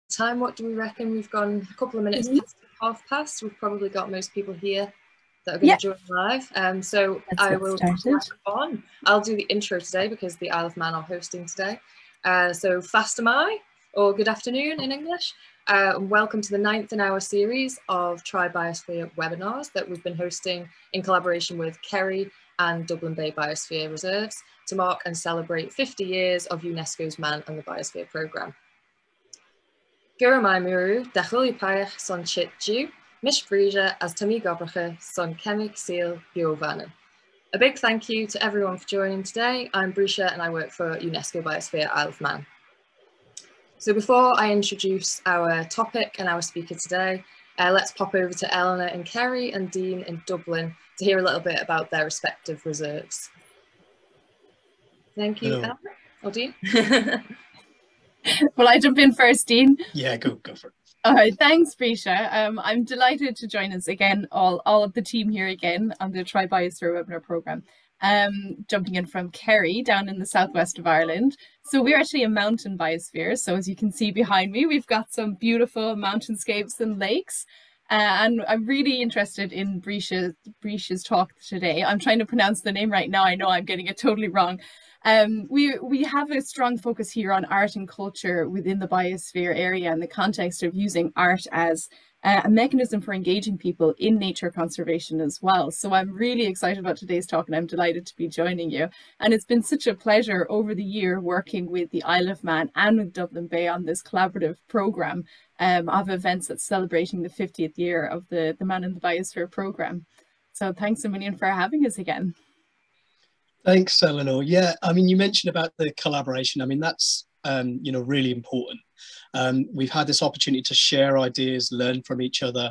time, what do we reckon? We've gone a couple of minutes past half past. We've probably got most people here that are going to join live. So I will crack on. I'll do the intro today because the Isle of Man are hosting today. So fast am I, or good afternoon in English. Welcome to the 9th in our series of Try Biosphere webinars that we've been hosting in collaboration with Kerry and Dublin Bay Biosphere Reserves to mark and celebrate 50 years of UNESCO's Man and the Biosphere Programme. Gurumai Muru, Dachuli Payach son Chit Jew, Mish Breesha as Tami Gobracha son Chemic Seal Biosphere Vannin. A big thank you to everyone for joining today. I'm Breesha and I work for UNESCO Biosphere Isle of Man. So before I introduce our topic and our speaker today, let's pop over to Eleanor and Kerry and Dean in Dublin to hear a little bit about their respective reserves. Thank you, Eleanor or Dean. Will I jump in first, Dean? Yeah, go for it. All right, thanks, Breesha. I'm delighted to join us again, all of the team here again on the Try Biosphere webinar programme. Jumping in from Kerry down in the southwest of Ireland. So we're actually a mountain biosphere. So as you can see behind me, we've got some beautiful mountainscapes and lakes. And I'm really interested in Breesha's talk today. I'm trying to pronounce the name right now. I know I'm getting it totally wrong. We have a strong focus here on art and culture within the biosphere area in the context of using art as a mechanism for engaging people in nature conservation as well. So I'm really excited about today's talk and I'm delighted to be joining you. And it's been such a pleasure over the year working with the Isle of Man and with Dublin Bay on this collaborative programme of events that's celebrating the 50th year of the Man in the Biosphere programme. So thanks a million for having us again. Thanks, Eleanor. Yeah, I mean, you mentioned about the collaboration. I mean, that's, you know, really important. We've had this opportunity to share ideas, learn from each other,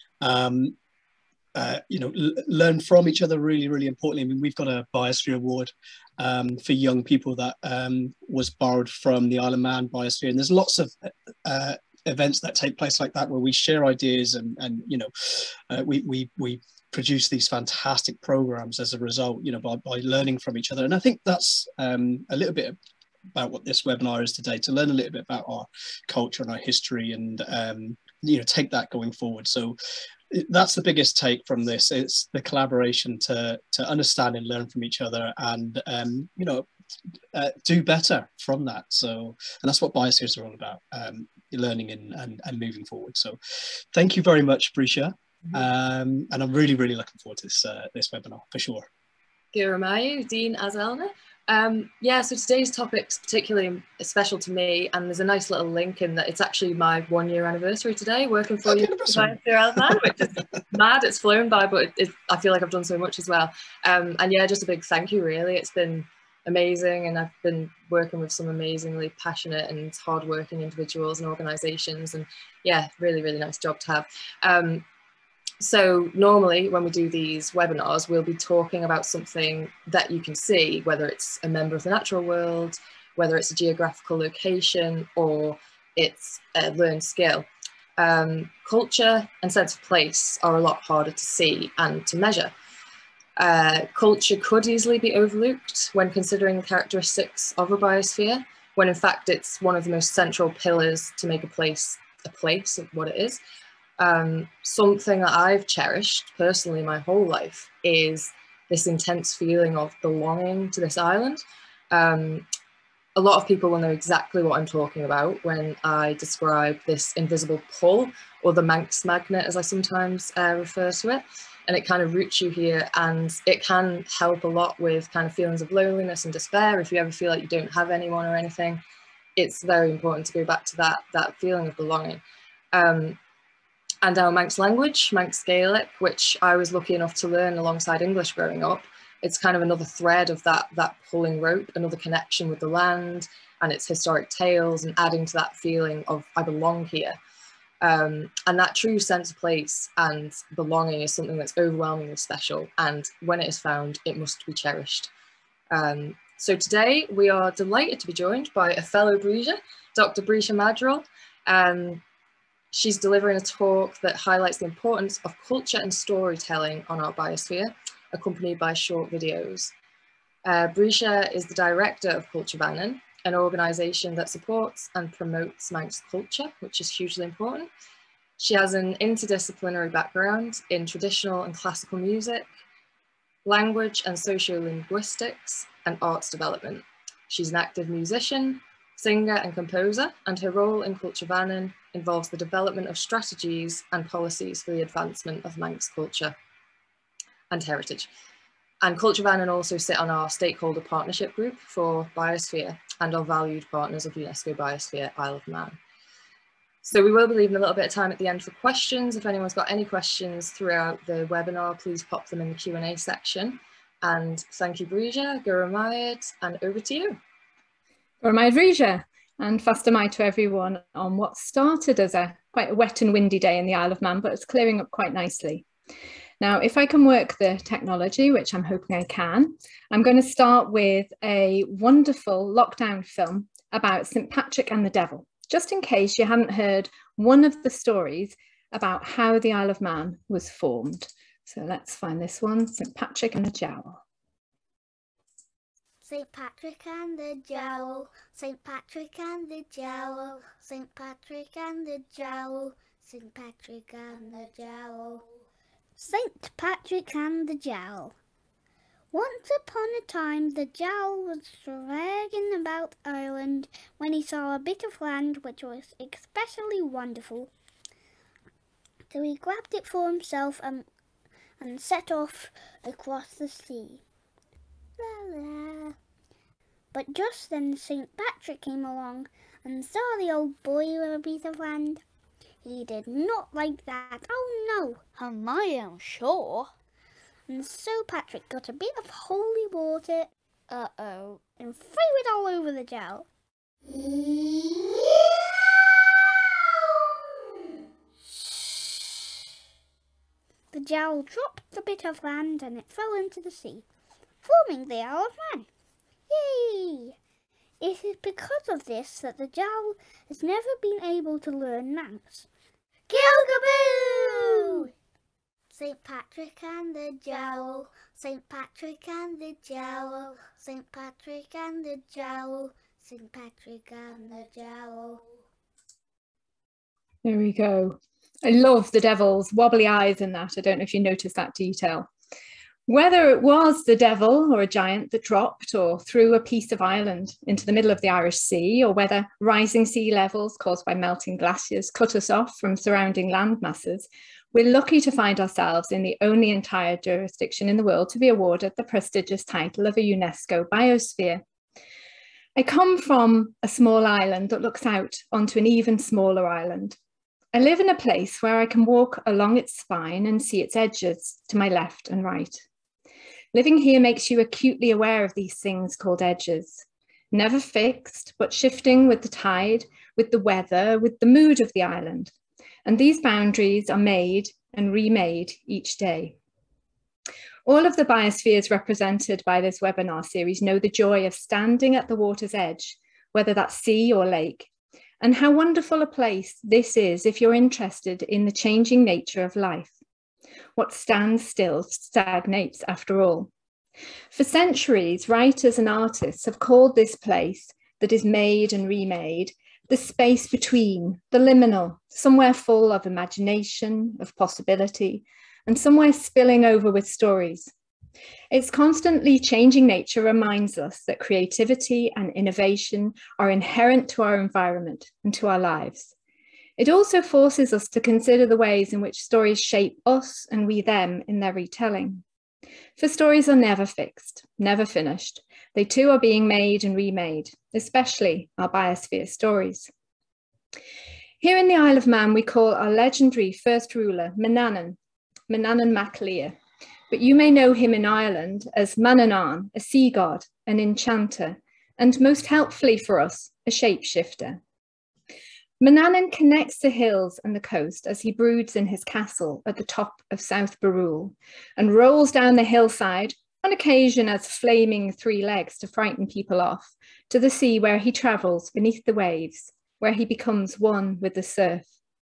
you know, learn from each other really, really importantly. I mean, we've got a Biosphere Award for young people that was borrowed from the Isle of Man Biosphere. And there's lots of events that take place like that where we share ideas and you know, we produce these fantastic programs as a result, you know, by learning from each other. And I think that's a little bit about what this webinar is today, to learn a little bit about our culture and our history and, you know, take that going forward. So that's the biggest take from this. It's the collaboration to understand and learn from each other and, you know, do better from that. So, and that's what Biospheres are all about, learning and moving forward. So thank you very much, Breesha. And I'm really, really looking forward to this webinar for sure. Guramayu, Dean as Eleanor. Yeah, so today's topic's particularly special to me, and there's a nice little link in that it's actually my 1-year anniversary today working for you, which is mad. It's flown by, but I feel like I've done so much as well. And yeah, just a big thank you, really. It's been amazing, and I've been working with some amazingly passionate and hardworking individuals and organisations, and yeah, really, really nice job to have. So normally when we do these webinars, we'll be talking about something that you can see, whether it's a member of the natural world, whether it's a geographical location, or it's a learned skill. Culture and sense of place are a lot harder to see and to measure. Culture could easily be overlooked when considering the characteristics of a biosphere, when in fact it's one of the most central pillars to make a place of what it is. Something that I've cherished personally my whole life is this intense feeling of belonging to this island. A lot of people will know exactly what I'm talking about when I describe this invisible pull, or the Manx magnet as I sometimes refer to it. And it kind of roots you here, and it can help a lot with kind of feelings of loneliness and despair. If you ever feel like you don't have anyone or anything, it's very important to go back to that feeling of belonging. And our Manx language, Manx Gaelic, which I was lucky enough to learn alongside English growing up, it's kind of another thread of that pulling rope, another connection with the land and its historic tales, and adding to that feeling of I belong here. And that true sense of place and belonging is something that's overwhelmingly special, and when it is found, it must be cherished. So today we are delighted to be joined by a fellow Breesha, Dr. Breesha Maddrell. She's delivering a talk that highlights the importance of culture and storytelling on our biosphere, accompanied by short videos. Breesha is the director of Culture Vannin, an organisation that supports and promotes Manx culture, which is hugely important. She has an interdisciplinary background in traditional and classical music, language and sociolinguistics, and arts development. She's an active musician, singer and composer, and her role in Culture Vannin involves the development of strategies and policies for the advancement of Manx culture and heritage. And Culture Vannin also sit on our stakeholder partnership group for Biosphere and are valued partners of UNESCO Biosphere Isle of Man. So we will be leaving a little bit of time at the end for questions. If anyone's got any questions throughout the webinar, please pop them in the Q&A section. And thank you, Breesha, Guramayad, and over to you. Guramayad Breesha, and fastamai to everyone on what started as quite a wet and windy day in the Isle of Man, but it's clearing up quite nicely. Now, if I can work the technology, which I'm hoping I can, I'm going to start with a wonderful lockdown film about St. Patrick and the Devil, just in case you hadn't heard one of the stories about how the Isle of Man was formed. So let's find this one, St. Patrick and the Jowl. St. Patrick and the Jowl, St. Patrick and the Jowl, St. Patrick and the Jowl, St. Patrick and the Jowl. St. Patrick and the Jowl. Once upon a time, the Jowl was dragging about Ireland when he saw a bit of land which was especially wonderful. So he grabbed it for himself and set off across the sea. La la. But just then St. Patrick came along and saw the old boy with a piece of land. He did not like that. Oh no, am I sure? And so Patrick got a bit of holy water, and threw it all over the Jowl. The Jowl dropped the bit of land and it fell into the sea, forming the Isle of Man. Yay! It is because of this that the Jowl has never been able to learn Manx. Gilgaboo! St. Patrick and the Jowl, St. Patrick and the Jowl, St. Patrick and the Jowl, St. Patrick and the Jowl. There we go. I love the devil's wobbly eyes in that. I don't know if you noticed that detail. Whether it was the devil or a giant that dropped or threw a piece of Ireland into the middle of the Irish Sea, or whether rising sea levels caused by melting glaciers cut us off from surrounding land masses, we're lucky to find ourselves in the only entire jurisdiction in the world to be awarded the prestigious title of a UNESCO Biosphere. I come from a small island that looks out onto an even smaller island. I live in a place where I can walk along its spine and see its edges to my left and right. Living here makes you acutely aware of these things called edges, never fixed, but shifting with the tide, with the weather, with the mood of the island. And these boundaries are made and remade each day. All of the biospheres represented by this webinar series know the joy of standing at the water's edge, whether that's sea or lake, and how wonderful a place this is if you're interested in the changing nature of life. What stands still stagnates after all. For centuries, writers and artists have called this place that is made and remade the space between, the liminal, somewhere full of imagination, of possibility, and somewhere spilling over with stories. Its constantly changing nature reminds us that creativity and innovation are inherent to our environment and to our lives. It also forces us to consider the ways in which stories shape us and we them in their retelling. For stories are never fixed, never finished. They too are being made and remade, especially our biosphere stories. Here in the Isle of Man, we call our legendary first ruler Manannan Mac Lir, but you may know him in Ireland as Manannan, a sea god, an enchanter, and most helpfully for us, a shapeshifter. Manannan connects the hills and the coast as he broods in his castle at the top of South Barrule and rolls down the hillside, on occasion as flaming three legs to frighten people off, to the sea where he travels beneath the waves, where he becomes one with the surf.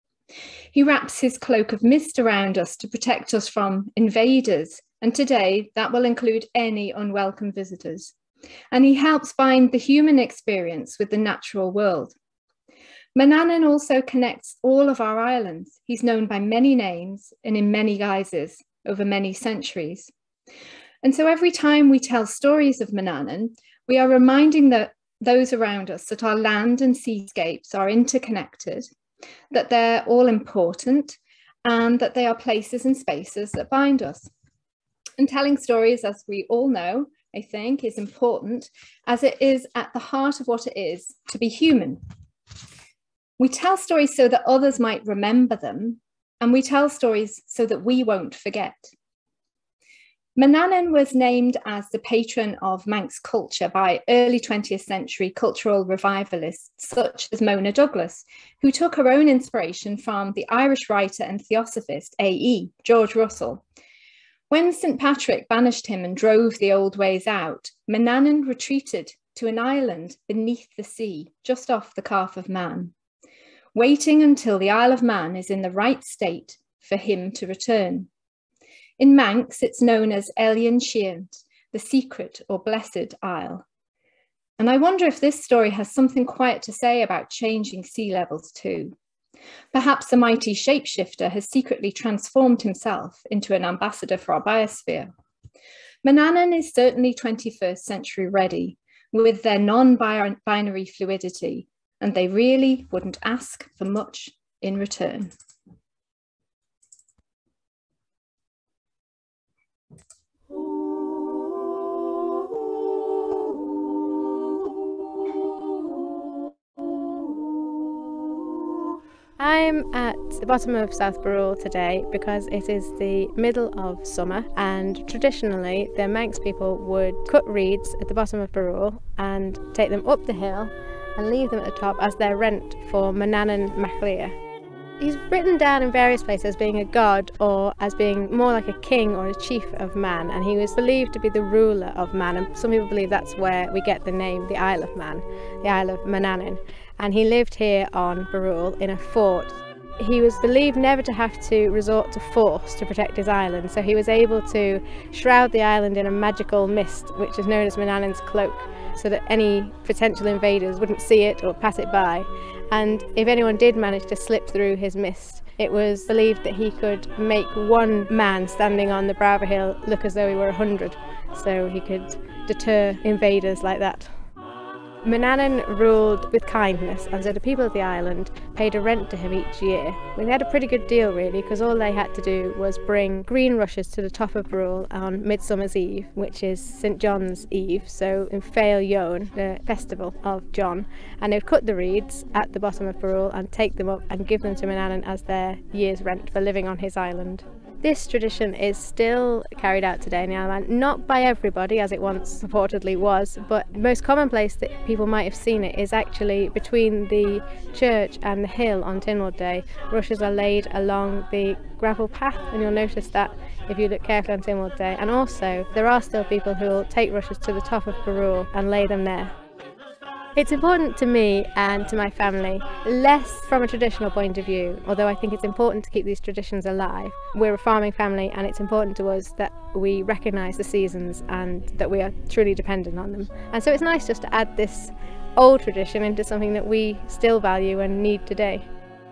He wraps his cloak of mist around us to protect us from invaders, and today that will include any unwelcome visitors. and he helps bind the human experience with the natural world. Manannan also connects all of our islands. He's known by many names and in many guises over many centuries. And so every time we tell stories of Manannan, we are reminding those around us that our land and seascapes are interconnected, that they're all important, and that they are places and spaces that bind us. And telling stories, as we all know, I think, is important, as it is at the heart of what it is to be human. We tell stories so that others might remember them, and we tell stories so that we won't forget. Manannan was named as the patron of Manx culture by early 20th century cultural revivalists such as Mona Douglas, who took her own inspiration from the Irish writer and theosophist A.E. George Russell. When St. Patrick banished him and drove the old ways out, Manannan retreated to an island beneath the sea, just off the Calf of Man, waiting until the Isle of Man is in the right state for him to return. In Manx, it's known as Elian Shiant, the secret or blessed isle. And I wonder if this story has something quiet to say about changing sea levels too. Perhaps the mighty shapeshifter has secretly transformed himself into an ambassador for our biosphere. Manannan is certainly 21st century ready with their non-binary fluidity, and they really wouldn't ask for much in return. I'm at the bottom of South Breesha today because it is the middle of summer, and traditionally the Manx people would cut reeds at the bottom of Breesha and take them up the hill and leave them at the top as their rent for Manannan Maddrell. He's written down in various places as being a god or as being more like a king or a chief of Man, and he was believed to be the ruler of Man, and some people believe that's where we get the name the Isle of Man, the Isle of Manannan. And he lived here on Breesha in a fort. He was believed never to have to resort to force to protect his island, so he was able to shroud the island in a magical mist, which is known as Manannan's cloak, so that any potential invaders wouldn't see it or pass it by. And if anyone did manage to slip through his mist, it was believed that he could make one man standing on the brow of a hill look as though he were 100, so he could deter invaders like that. Manannan ruled with kindness, and so the people of the island paid a rent to him each year. They had a pretty good deal really, because all they had to do was bring green rushes to the top of Breesha on Midsummer's Eve, which is St John's Eve, so in Fail Yon, the festival of John, and they'd cut the reeds at the bottom of Breesha and take them up and give them to Manannan as their year's rent for living on his island. This tradition is still carried out today in the Isle of Man, not by everybody as it once purportedly was, but the most common place that people might have seen it is actually between the church and the hill on Tynwald Day. Rushes are laid along the gravel path, and you'll notice that if you look carefully on Tynwald Day. And also there are still people who will take rushes to the top of Breesha and lay them there. It's important to me and to my family, less from a traditional point of view, although I think it's important to keep these traditions alive. We're a farming family, and it's important to us that we recognise the seasons and that we are truly dependent on them. And so it's nice just to add this old tradition into something that we still value and need today.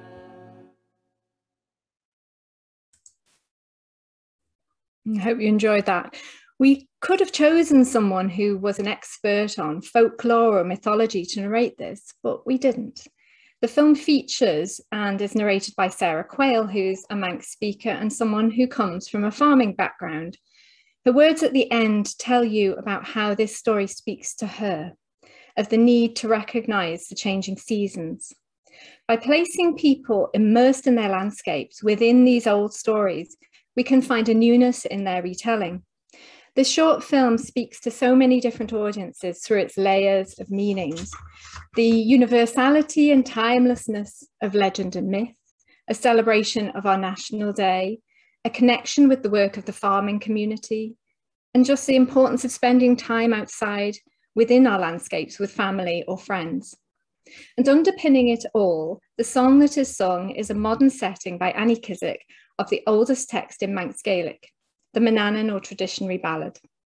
I hope you enjoyed that. We could have chosen someone who was an expert on folklore or mythology to narrate this, but we didn't. The film features and is narrated by Sarah Quayle, who's a Manx speaker and someone who comes from a farming background. Her words at the end tell you about how this story speaks to her, of the need to recognise the changing seasons. By placing people immersed in their landscapes within these old stories, we can find a newness in their retelling. This short film speaks to so many different audiences through its layers of meanings. The universality and timelessness of legend and myth, a celebration of our national day, a connection with the work of the farming community, and just the importance of spending time outside within our landscapes with family or friends. And underpinning it all, the song that is sung is a modern setting by Annie Kissack of the oldest text in Manx Gaelic, the Manannan or traditionary ballad.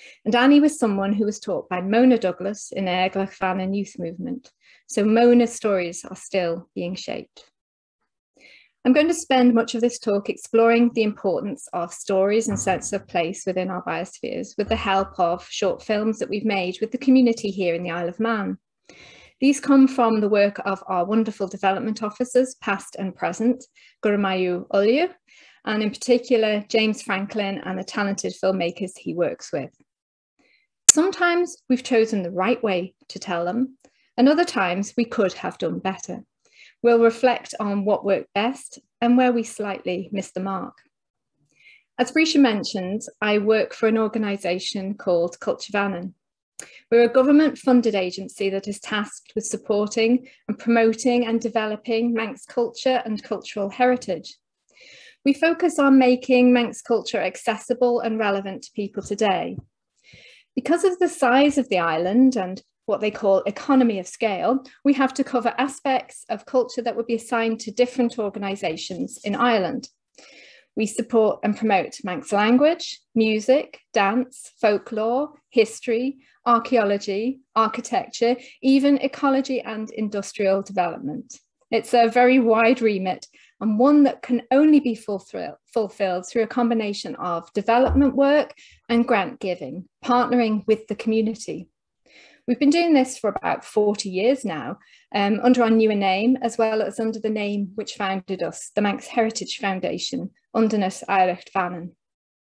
And Annie was someone who was taught by Mona Douglas in Culture Vannin youth movement. So Mona's stories are still being shaped. I'm going to spend much of this talk exploring the importance of stories and sense of place within our biospheres with the help of short films that we've made with the community here in the Isle of Man. These come from the work of our wonderful development officers, past and present, Guramayu Olyu, and in particular, James Franklin and the talented filmmakers he works with. Sometimes we've chosen the right way to tell them, and other times we could have done better. We'll reflect on what worked best and where we slightly missed the mark. As Breesha mentioned, I work for an organisation called Culture Vannin. We're a government-funded agency that is tasked with supporting and promoting and developing Manx culture and cultural heritage. We focus on making Manx culture accessible and relevant to people today. Because of the size of the island and what they call economy of scale, we have to cover aspects of culture that would be assigned to different organisations in Ireland. We support and promote Manx language, music, dance, folklore, history, archaeology, architecture, even ecology and industrial development. It's a very wide remit and one that can only be fulfilled through a combination of development work and grant giving, partnering with the community. We've been doing this for about 40 years now, under our newer name, as well as under the name which founded us, the Manx Heritage Foundation, Underness Irecht Vannin.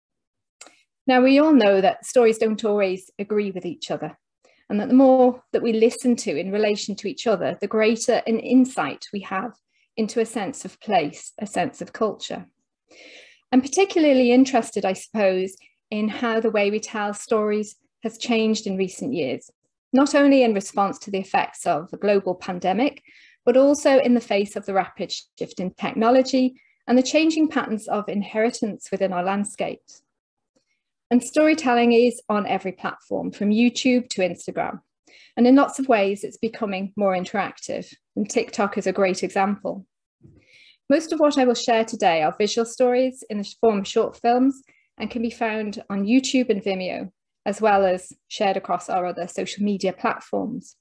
Now, we all know that stories don't always agree with each other, and that the more that we listen to in relation to each other, the greater an insight we have into a sense of place, a sense of culture. I'm particularly interested, I suppose, in how the way we tell stories has changed in recent years, not only in response to the effects of a global pandemic, but also in the face of the rapid shift in technology and the changing patterns of inheritance within our landscapes. And storytelling is on every platform, from YouTube to Instagram. And in lots of ways, it's becoming more interactive, and TikTok is a great example. Most of what I will share today are visual stories in the form of short films and can be found on YouTube and Vimeo, as well as shared across our other social media platforms.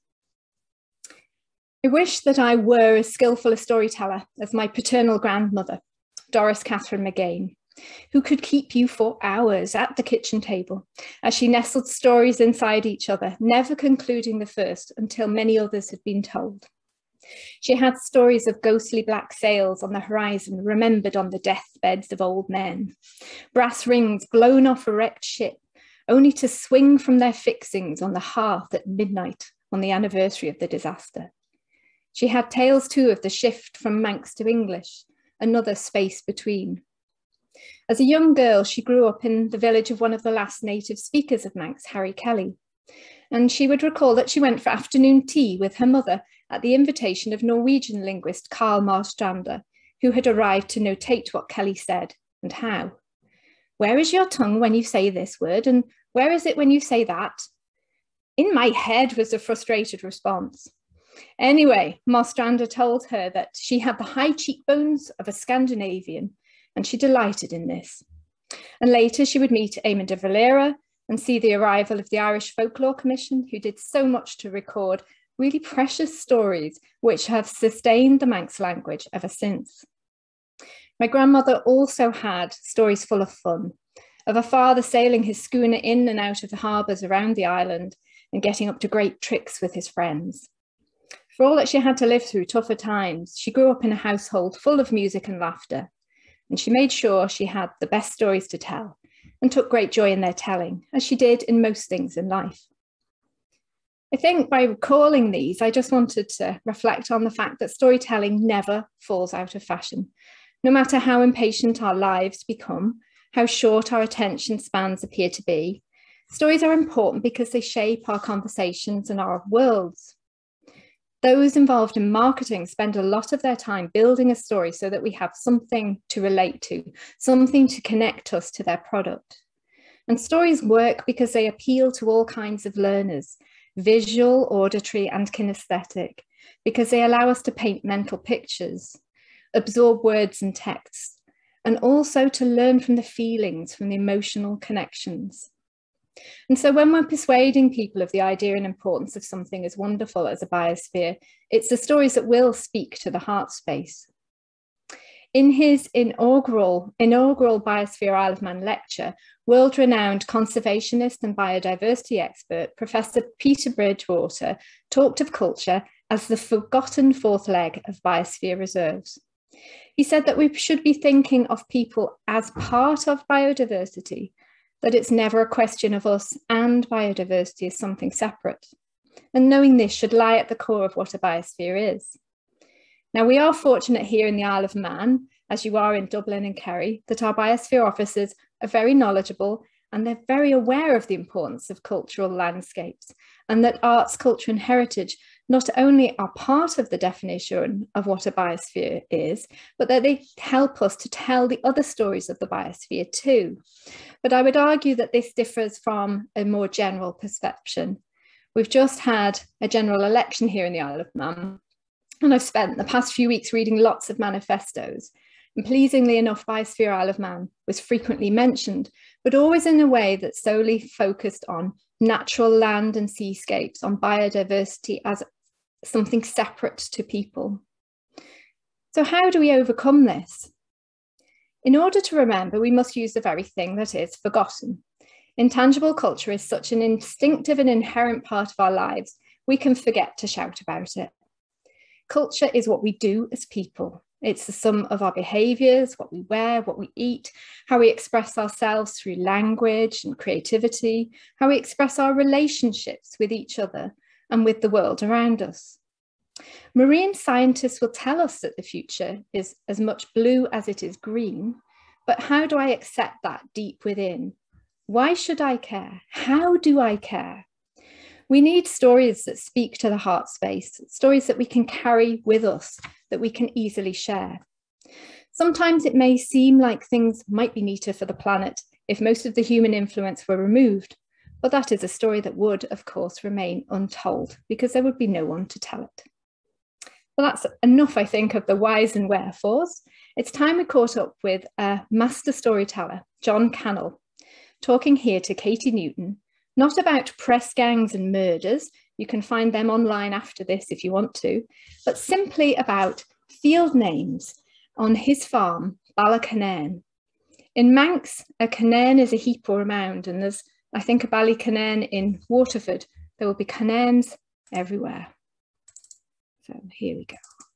I wish that I were as skillful a storyteller as my paternal grandmother, Doris Catherine McGain, who could keep you for hours at the kitchen table as she nestled stories inside each other, never concluding the first until many others had been told. She had stories of ghostly black sails on the horizon remembered on the deathbeds of old men, brass rings blown off a wrecked ship, only to swing from their fixings on the hearth at midnight on the anniversary of the disaster. She had tales too of the shift from Manx to English, another space between. As a young girl, she grew up in the village of one of the last native speakers of Manx, Harry Kelly, and she would recall that she went for afternoon tea with her mother at the invitation of Norwegian linguist Carl Marstrander, who had arrived to notate what Kelly said and how. Where is your tongue when you say this word, and where is it when you say that? In my head, was the frustrated response. Anyway, Marstrander told her that she had the high cheekbones of a Scandinavian, and she delighted in this. And later she would meet Eamon de Valera and see the arrival of the Irish Folklore Commission, who did so much to record really precious stories which have sustained the Manx language ever since. My grandmother also had stories full of fun, of a father sailing his schooner in and out of the harbours around the island and getting up to great tricks with his friends. For all that she had to live through tougher times, she grew up in a household full of music and laughter, and she made sure she had the best stories to tell and took great joy in their telling, as she did in most things in life. I think by recalling these, I just wanted to reflect on the fact that storytelling never falls out of fashion. No matter how impatient our lives become, how short our attention spans appear to be, stories are important because they shape our conversations and our worlds. Those involved in marketing spend a lot of their time building a story so that we have something to relate to, something to connect us to their product. And stories work because they appeal to all kinds of learners, visual, auditory, and kinesthetic, because they allow us to paint mental pictures, absorb words and texts, and also to learn from the feelings, from the emotional connections. And so when we're persuading people of the idea and importance of something as wonderful as a biosphere, it's the stories that will speak to the heart space. In his inaugural Biosphere Isle of Man lecture, world-renowned conservationist and biodiversity expert, Professor Peter Bridgewater, talked of culture as the forgotten fourth leg of biosphere reserves. He said that we should be thinking of people as part of biodiversity, that it's never a question of us and biodiversity as something separate. And knowing this should lie at the core of what a biosphere is. Now, we are fortunate here in the Isle of Man, as you are in Dublin and Kerry, that our biosphere officers are very knowledgeable and they're very aware of the importance of cultural landscapes, and that arts, culture and heritage not only are part of the definition of what a biosphere is, but that they help us to tell the other stories of the biosphere too. But I would argue that this differs from a more general perception. We've just had a general election here in the Isle of Man, and I've spent the past few weeks reading lots of manifestos. And pleasingly enough, Biosphere Isle of Man was frequently mentioned, but always in a way that solely focused on natural land and seascapes, on biodiversity as something separate to people. So how do we overcome this? In order to remember, we must use the very thing that is forgotten. Intangible culture is such an instinctive and inherent part of our lives, we can forget to shout about it. Culture is what we do as people. It's the sum of our behaviours, what we wear, what we eat, how we express ourselves through language and creativity, how we express our relationships with each other and with the world around us. Marine scientists will tell us that the future is as much blue as it is green, but how do I accept that deep within? Why should I care? How do I care? We need stories that speak to the heart space, stories that we can carry with us, that we can easily share. Sometimes it may seem like things might be neater for the planet if most of the human influence were removed, but that is a story that would, of course, remain untold because there would be no one to tell it. Well, that's enough, I think, of the whys and wherefores. It's time we caught up with a master storyteller, John Cannell, talking here to Katie Newton, not about press gangs and murders, you can find them online after this if you want to, but simply about field names on his farm, Ballycannairn. In Manx, a cannairn is a heap or a mound, and there's, I think, a Ballycannairn in Waterford. There will be cannairns everywhere. So here we go.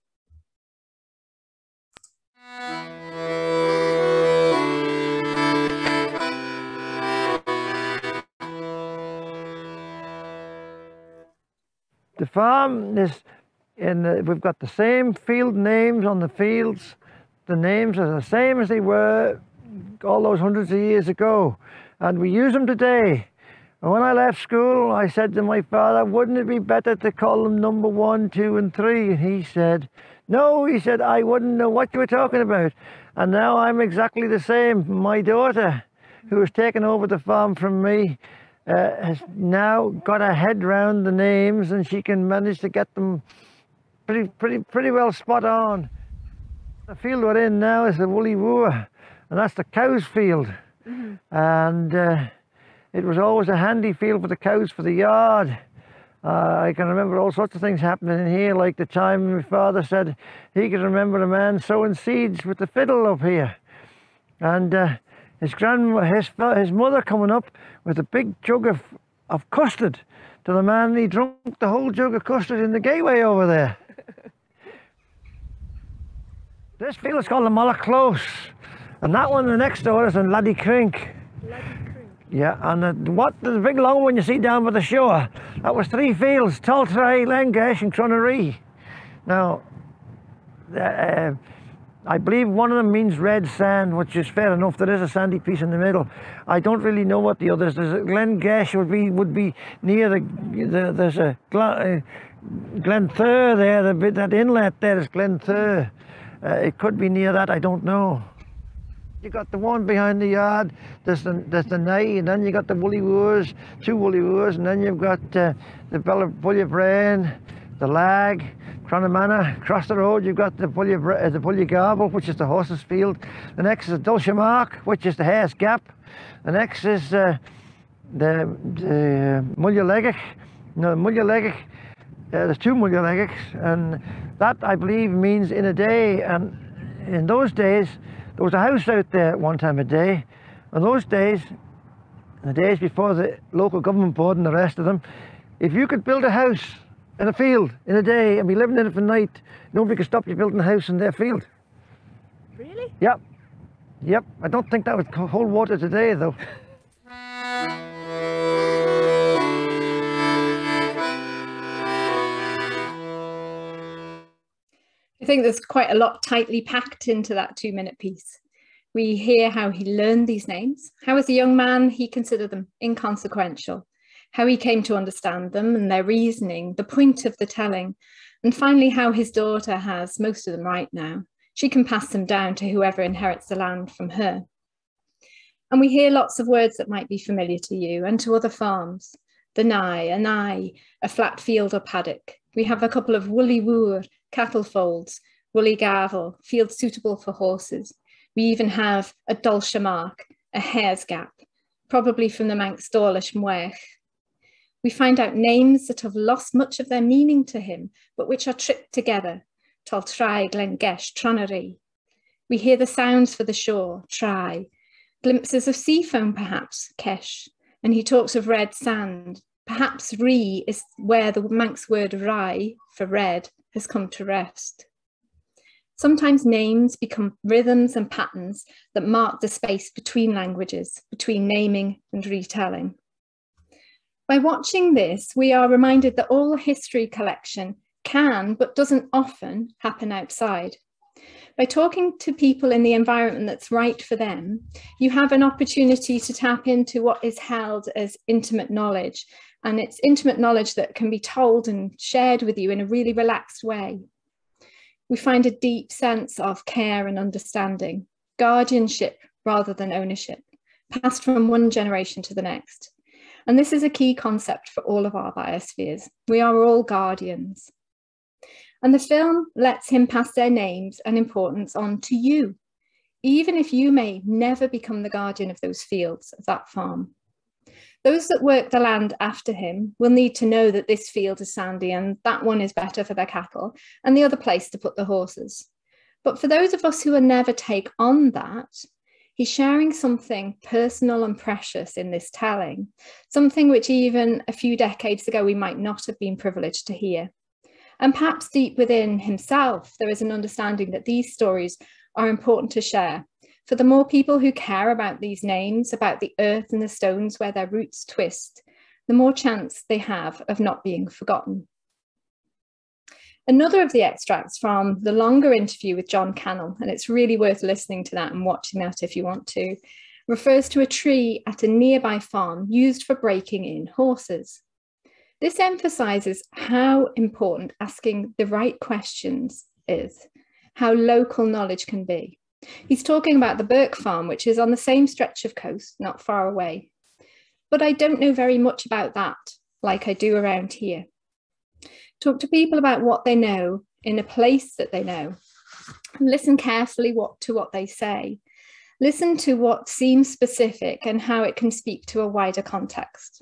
The farm is we've got the same field names on the fields. The names are the same as they were all those hundreds of years ago, and we use them today. And when I left school, I said to my father, wouldn't it be better to call them number 1, 2 and 3? And he said, no, he said, I wouldn't know what you were talking about. And now I'm exactly the same. My daughter, who has taken over the farm from me, has now got her head round the names, and she can manage to get them pretty well spot on. The field we're in now is the Woolly Woor, and that's the cows field. Mm-hmm. And it was always a handy field for the cows for the yard. I can remember all sorts of things happening in here, like the time my father said he could remember a man sowing seeds with the fiddle up here. And his mother coming up with a big jug of custard to the man. He drunk the whole jug of custard in the gateway over there. This field is called the Molla Close, and that one the next door is in Laddie Crink. Yeah, and the big long one you see down by the shore, that was 3 fields, Taltray, Lengesh and Cronaree. Now, I believe one of them means red sand, which is fair enough. There is a sandy piece in the middle. I don't really know what the others. There's a Glengesh would be near there's a Glenthur there. That inlet there is Glenthur. It could be near that. I don't know. You got the one behind the yard. There's the Nye, and then you got the Woolly Woors, 2 Woolly Woors, and then you've got the Bulla Brain, the Lag, Cronamana. Across the road you've got the Bulla Garble, which is the horses field. The next is the Dulciamark, which is the Hare's Gap. The next is the Mulyalegich, no, Mulyalegich, there's two Mulyalegich, and that I believe means in a day, and in those days, there was a house out there at one time a day. In those days, the days before the local government board and the rest of them, if you could build a house in a field in a day and be living in it for the night, nobody could stop you building a house in their field. Really? Yep. Yep. I don't think that would hold water today, though. I think there's quite a lot tightly packed into that 2-minute piece. We hear how he learned these names, how as a young man he considered them inconsequential, how he came to understand them and their reasoning, the point of the telling, and finally how his daughter has most of them right now. She can pass them down to whoever inherits the land from her. And we hear lots of words that might be familiar to you and to other farms. The nigh, a flat field or paddock. We have a couple of woolly woor, cattle folds, woolly gavel, fields suitable for horses. We even have a dulce mark, a hare's gap, probably from the Manx Dawlish Mwech. We find out names that have lost much of their meaning to him, but which are tripped together. Toltrai, Glengesh, Tranary. We hear the sounds for the shore, try. Glimpses of sea foam perhaps, Kesh. And he talks of red sand. Perhaps Ree is where the Manx word rai, for red, has come to rest. Sometimes names become rhythms and patterns that mark the space between languages, between naming and retelling. By watching this, we are reminded that all history collection can, but doesn't often, happen outside. By talking to people in the environment that's right for them, you have an opportunity to tap into what is held as intimate knowledge, and it's intimate knowledge that can be told and shared with you in a really relaxed way. We find a deep sense of care and understanding, guardianship rather than ownership, passed from one generation to the next. And this is a key concept for all of our biospheres. We are all guardians. And the film lets him pass their names and importance on to you, even if you may never become the guardian of those fields, of that farm. Those that work the land after him will need to know that this field is sandy and that one is better for their cattle and the other place to put the horses. But for those of us who will never take on that, he's sharing something personal and precious in this telling, something which even a few decades ago we might not have been privileged to hear. And perhaps deep within himself, there is an understanding that these stories are important to share. For the more people who care about these names, about the earth and the stones where their roots twist, the more chance they have of not being forgotten. Another of the extracts from the longer interview with John Cannell, and it's really worth listening to that and watching that if you want to, refers to a tree at a nearby farm used for breaking in horses. This emphasises how important asking the right questions is, how local knowledge can be. He's talking about the Burke farm, which is on the same stretch of coast, not far away. But I don't know very much about that, like I do around here. Talk to people about what they know in a place that they know. And listen carefully to what they say. Listen to what seems specific and how it can speak to a wider context.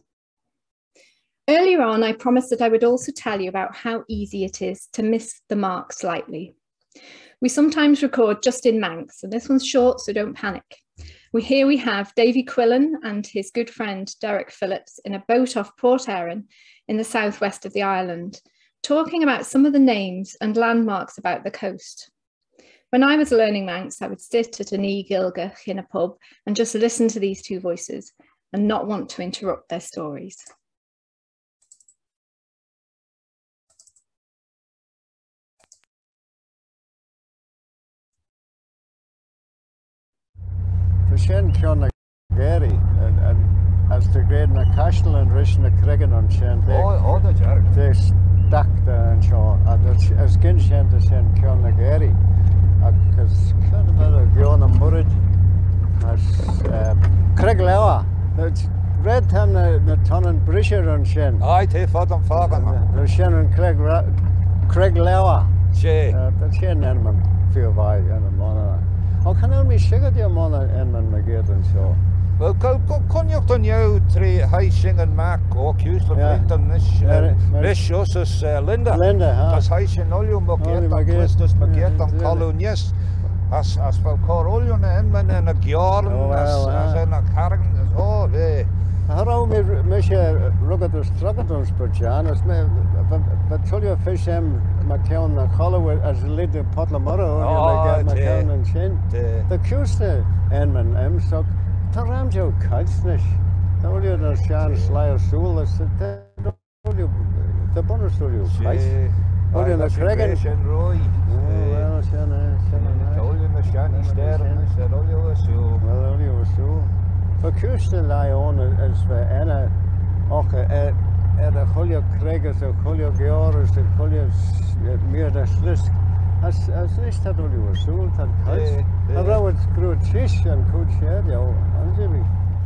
Earlier on, I promised that I would also tell you about how easy it is to miss the mark slightly. We sometimes record just in Manx, and this one's short, so don't panic. Here we have Davy Quillen and his good friend Derek Phillips in a boat off Port Erin in the southwest of the island, talking about some of the names and landmarks about the coast. When I was learning Manx, I would sit at an e-gilgach in a pub and just listen to these two voices and not want to interrupt their stories. Shen Kiona Kerry and as the great na Castle and Rishna Cregan on Shen they stacked and Shaw and as Kin Shen to Shen Kiona Kerry because kind of a Giona Murid as Craig Lewa that's red time the ton and Breesha on Shen. Aye, te fodam fagan. The Shen and Craig Lewa. She. That's Shen Edmund feel by and Mona. How can I be sugar dear Mona Edmund McGirt and so? Wel, kon je dan jou drie huisingen maken, ook juist de vrienden, niet Jossus Linda. Linda, dat huisje olje markeert dan Christus, markeert dan kolonies. Als we elkaar olje nemen en een jaren, als een karren, oh nee. Waarom mis je rugget ons per jaar? Wat zul je vis hebben met jou naar Hollywood als een lid potlamoro en met jou een chin? De kuste en mijn emstok. Dat raamt jou kuits niet. Dat wil je dan sjaan slayer stoel, dat wil je de bonusstoel kuits. Wil je naar krijgen? Rooi. Wel, sjaan, wil je naar sjaan sterren, dat wil je wel zo. Wel, wil je wel zo. De kuste lion is we en ook de goede krijgers, de goede georens, de goede meer dan slist. Als niet dat wil je wel zo, dat kuits. Maar dat wordt groot vis en goed scher, ja, aanzienlijk.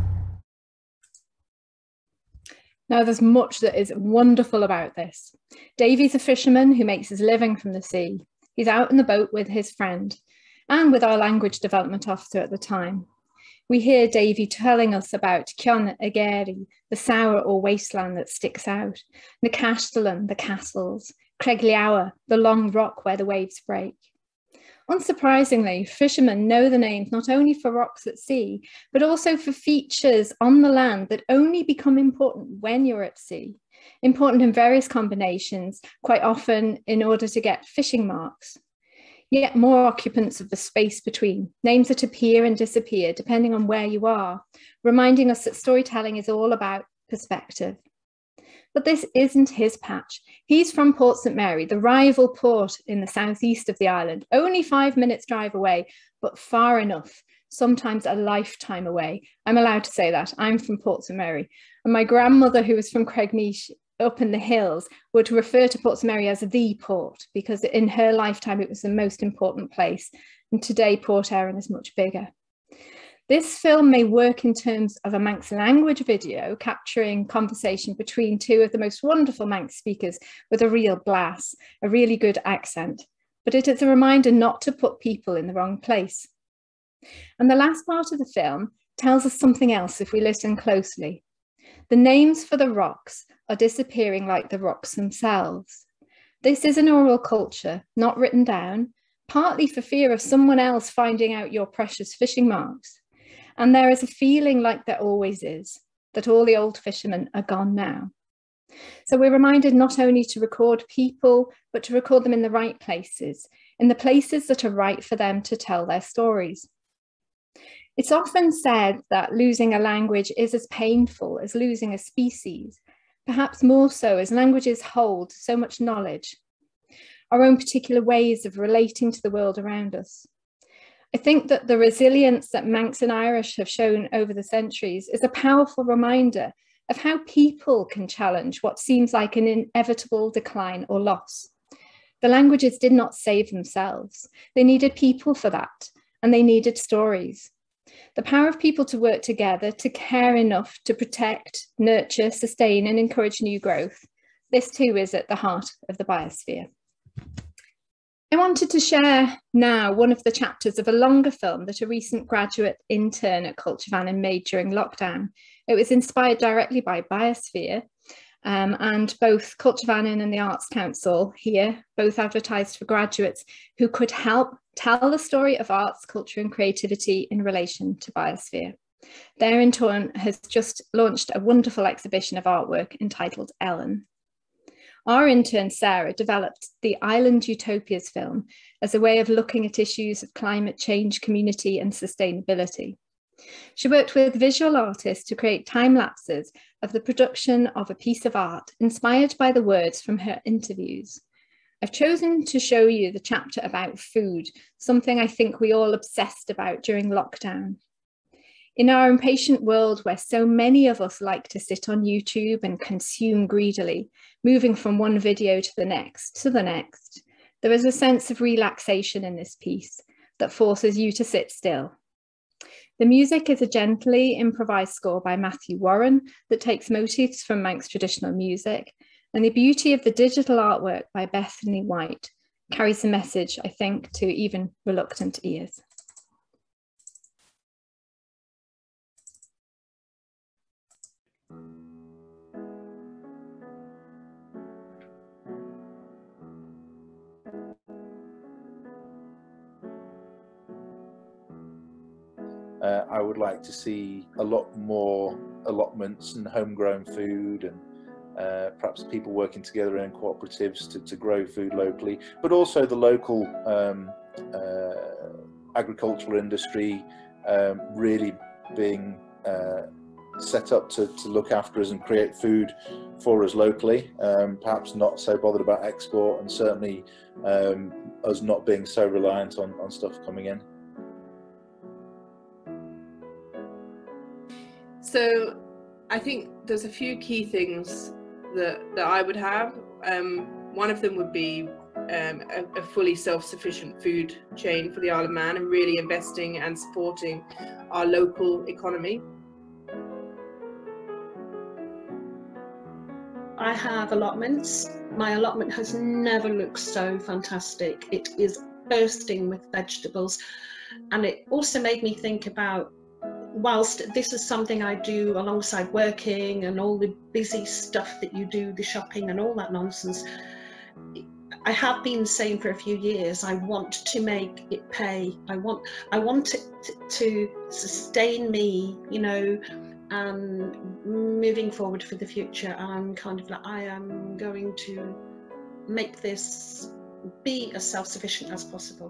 Now, there's much that is wonderful about this. Davy's a fisherman who makes his living from the sea. He's out in the boat with his friend and with our language development officer at the time. We hear Davy telling us about Cion a Kerry, the sour or wasteland that sticks out, na Castellan, the castles, Cregliaua, the long rock where the waves break. Unsurprisingly, fishermen know the names not only for rocks at sea, but also for features on the land that only become important when you're at sea, important in various combinations, quite often in order to get fishing marks. Yet more occupants of the space between, names that appear and disappear depending on where you are, reminding us that storytelling is all about perspective. But this isn't his patch. He's from Port St Mary, the rival port in the southeast of the island, only 5 minutes drive away, but far enough, sometimes a lifetime away. I'm allowed to say that. I'm from Port St Mary. And my grandmother, who was from Craignish up in the hills, would refer to Port St Mary as the port, because in her lifetime it was the most important place. And today Port Erin is much bigger. This film may work in terms of a Manx language video, capturing conversation between two of the most wonderful Manx speakers with a real blass, a really good accent. But it is a reminder not to put people in the wrong place. And the last part of the film tells us something else if we listen closely. The names for the rocks are disappearing like the rocks themselves. This is an oral culture, not written down, partly for fear of someone else finding out your precious fishing marks. And there is a feeling like there always is, that all the old fishermen are gone now. So we're reminded not only to record people, but to record them in the right places, in the places that are right for them to tell their stories. It's often said that losing a language is as painful as losing a species, perhaps more so as languages hold so much knowledge, our own particular ways of relating to the world around us. I think that the resilience that Manx and Irish have shown over the centuries is a powerful reminder of how people can challenge what seems like an inevitable decline or loss. The languages did not save themselves. They needed people for that, and they needed stories. The power of people to work together, to care enough to protect, nurture, sustain, and encourage new growth. This too is at the heart of the biosphere. I wanted to share now one of the chapters of a longer film that a recent graduate intern at Culture Vannin made during lockdown. It was inspired directly by Biosphere, and both Culture Vannin and the Arts Council here both advertised for graduates who could help tell the story of arts, culture and creativity in relation to Biosphere. Their intern has just launched a wonderful exhibition of artwork entitled Ellen. Our intern, Sarah, developed the Island Utopias film as a way of looking at issues of climate change, community and sustainability. She worked with visual artists to create time lapses of the production of a piece of art inspired by the words from her interviews. I've chosen to show you the chapter about food, something I think we all obsessed about during lockdown. In our impatient world where so many of us like to sit on YouTube and consume greedily, moving from one video to the next, there is a sense of relaxation in this piece that forces you to sit still. The music is a gently improvised score by Matthew Warren that takes motifs from Manx traditional music, and the beauty of the digital artwork by Bethany White carries a message, I think, to even reluctant ears. I would like to see a lot more allotments and homegrown food, and perhaps people working together in cooperatives to grow food locally, but also the local agricultural industry really being set up to look after us and create food for us locally, perhaps not so bothered about export, and certainly us not being so reliant on stuff coming in. So I think there's a few key things that I would have. One of them would be a fully self-sufficient food chain for the Isle of Man, and really investing and supporting our local economy. I have allotments. My allotment has never looked so fantastic. It is bursting with vegetables, and it also made me think about, whilst this is something I do alongside working and all the busy stuff that you do, the shopping and all that nonsense, I have been saying for a few years, I want to make it pay. I want it to sustain me, you know, and moving forward for the future. I'm kind of like, I am going to make this be as self-sufficient as possible.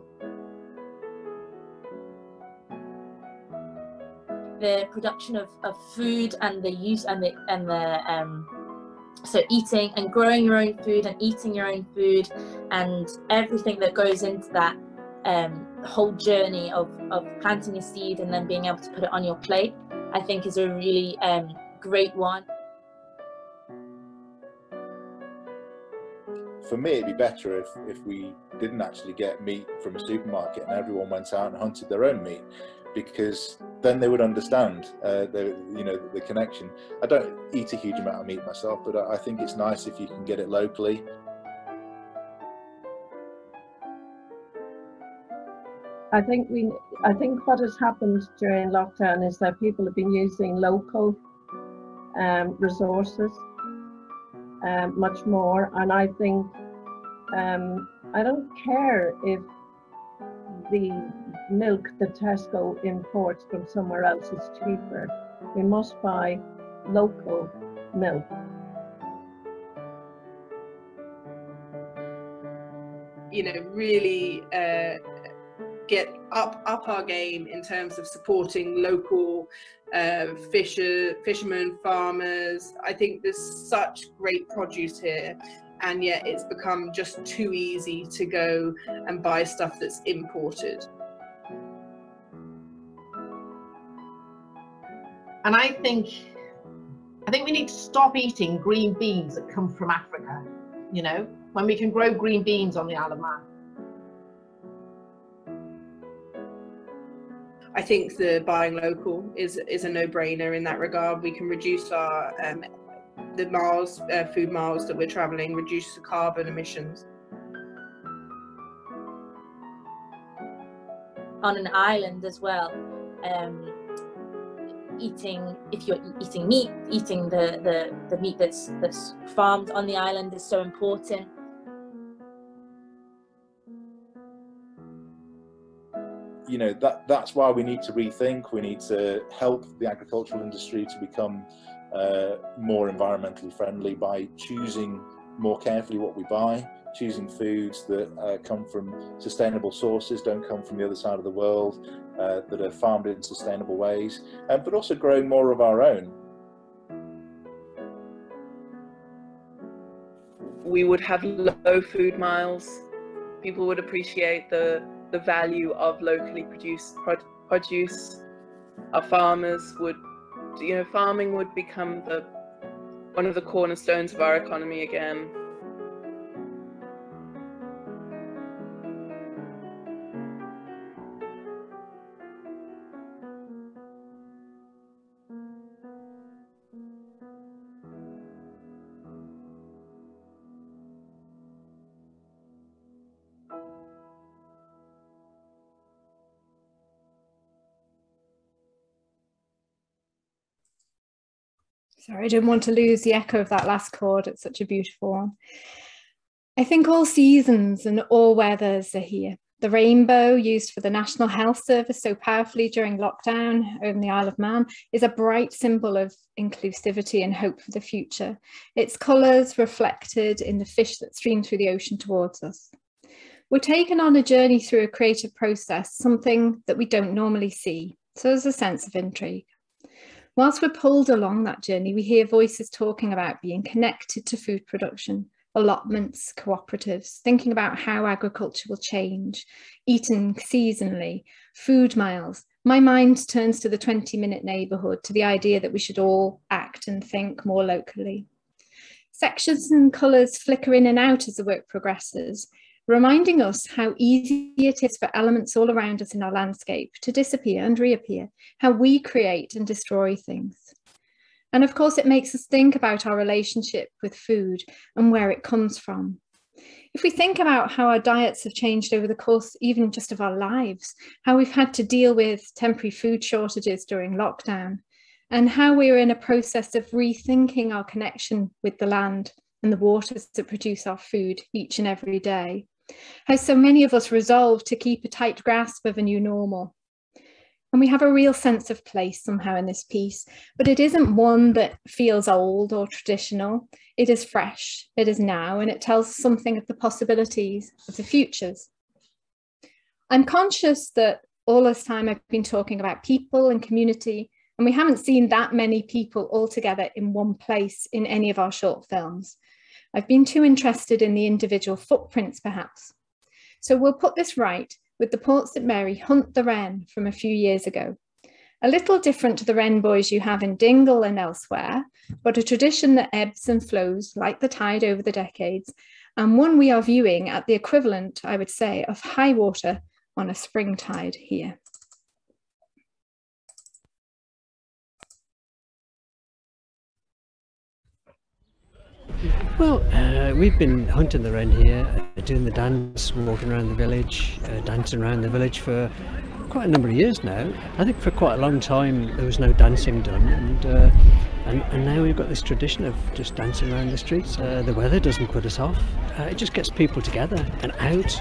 The production of food and the use so eating and growing your own food and eating your own food and everything that goes into that whole journey of planting a seed and then being able to put it on your plate, I think is a really great one. For me, it'd be better if we didn't actually get meat from a supermarket and everyone went out and hunted their own meat, because then they would understand the connection. I don't eat a huge amount of meat myself, but I think it's nice if you can get it locally. I think what has happened during lockdown is that people have been using local resources much more, and I think I don't care if the milk that Tesco imports from somewhere else is cheaper. We must buy local milk. You know, really get up our game in terms of supporting local fishermen, farmers. I think there's such great produce here, and yet it's become just too easy to go and buy stuff that's imported. And I think we need to stop eating green beans that come from Africa, you know, when we can grow green beans on the Isle of Man. I think the buying local is a no-brainer in that regard. We can reduce our the miles, food miles that we're travelling, reduce the carbon emissions. On an island as well, if you're eating meat, eating the meat that's farmed on the island is so important. You know, that's why we need to rethink. We need to help the agricultural industry to become more environmentally friendly by choosing more carefully what we buy, choosing foods that come from sustainable sources, don't come from the other side of the world, that are farmed in sustainable ways, but also growing more of our own. We would have low food miles. People would appreciate the value of locally produced produce. Our farmers would, you know, farming would become one of the cornerstones of our economy again. Sorry, I didn't want to lose the echo of that last chord. It's such a beautiful one. I think all seasons and all weathers are here. The rainbow, used for the National Health Service so powerfully during lockdown over the Isle of Man, is a bright symbol of inclusivity and hope for the future. Its colours reflected in the fish that stream through the ocean towards us. We're taken on a journey through a creative process, something that we don't normally see, so there's a sense of intrigue. Whilst we're pulled along that journey, we hear voices talking about being connected to food production, allotments, cooperatives, thinking about how agriculture will change, eating seasonally, food miles. My mind turns to the 20-minute neighbourhood, to the idea that we should all act and think more locally. Sections and colours flicker in and out as the work progresses, reminding us how easy it is for elements all around us in our landscape to disappear and reappear, how we create and destroy things. And of course, it makes us think about our relationship with food and where it comes from. If we think about how our diets have changed over the course even just of our lives, how we've had to deal with temporary food shortages during lockdown, and how we're in a process of rethinking our connection with the land and the waters that produce our food each and every day, how so many of us resolved to keep a tight grasp of a new normal. And we have a real sense of place somehow in this piece, but it isn't one that feels old or traditional. It is fresh, it is now, and it tells something of the possibilities of the futures. I'm conscious that all this time I've been talking about people and community, and we haven't seen that many people all together in one place in any of our short films. I've been too interested in the individual footprints, perhaps. So we'll put this right with the Port St Mary Hunt the Wren from a few years ago. A little different to the wren boys you have in Dingle and elsewhere, but a tradition that ebbs and flows like the tide over the decades, and one we are viewing at the equivalent, I would say, of high water on a spring tide here. Well, we've been hunting the wren here, doing the dance, walking around the village, dancing around the village for quite a number of years now. I think for quite a long time there was no dancing done, and now we've got this tradition of just dancing around the streets. The weather doesn't put us off. It just gets people together and out.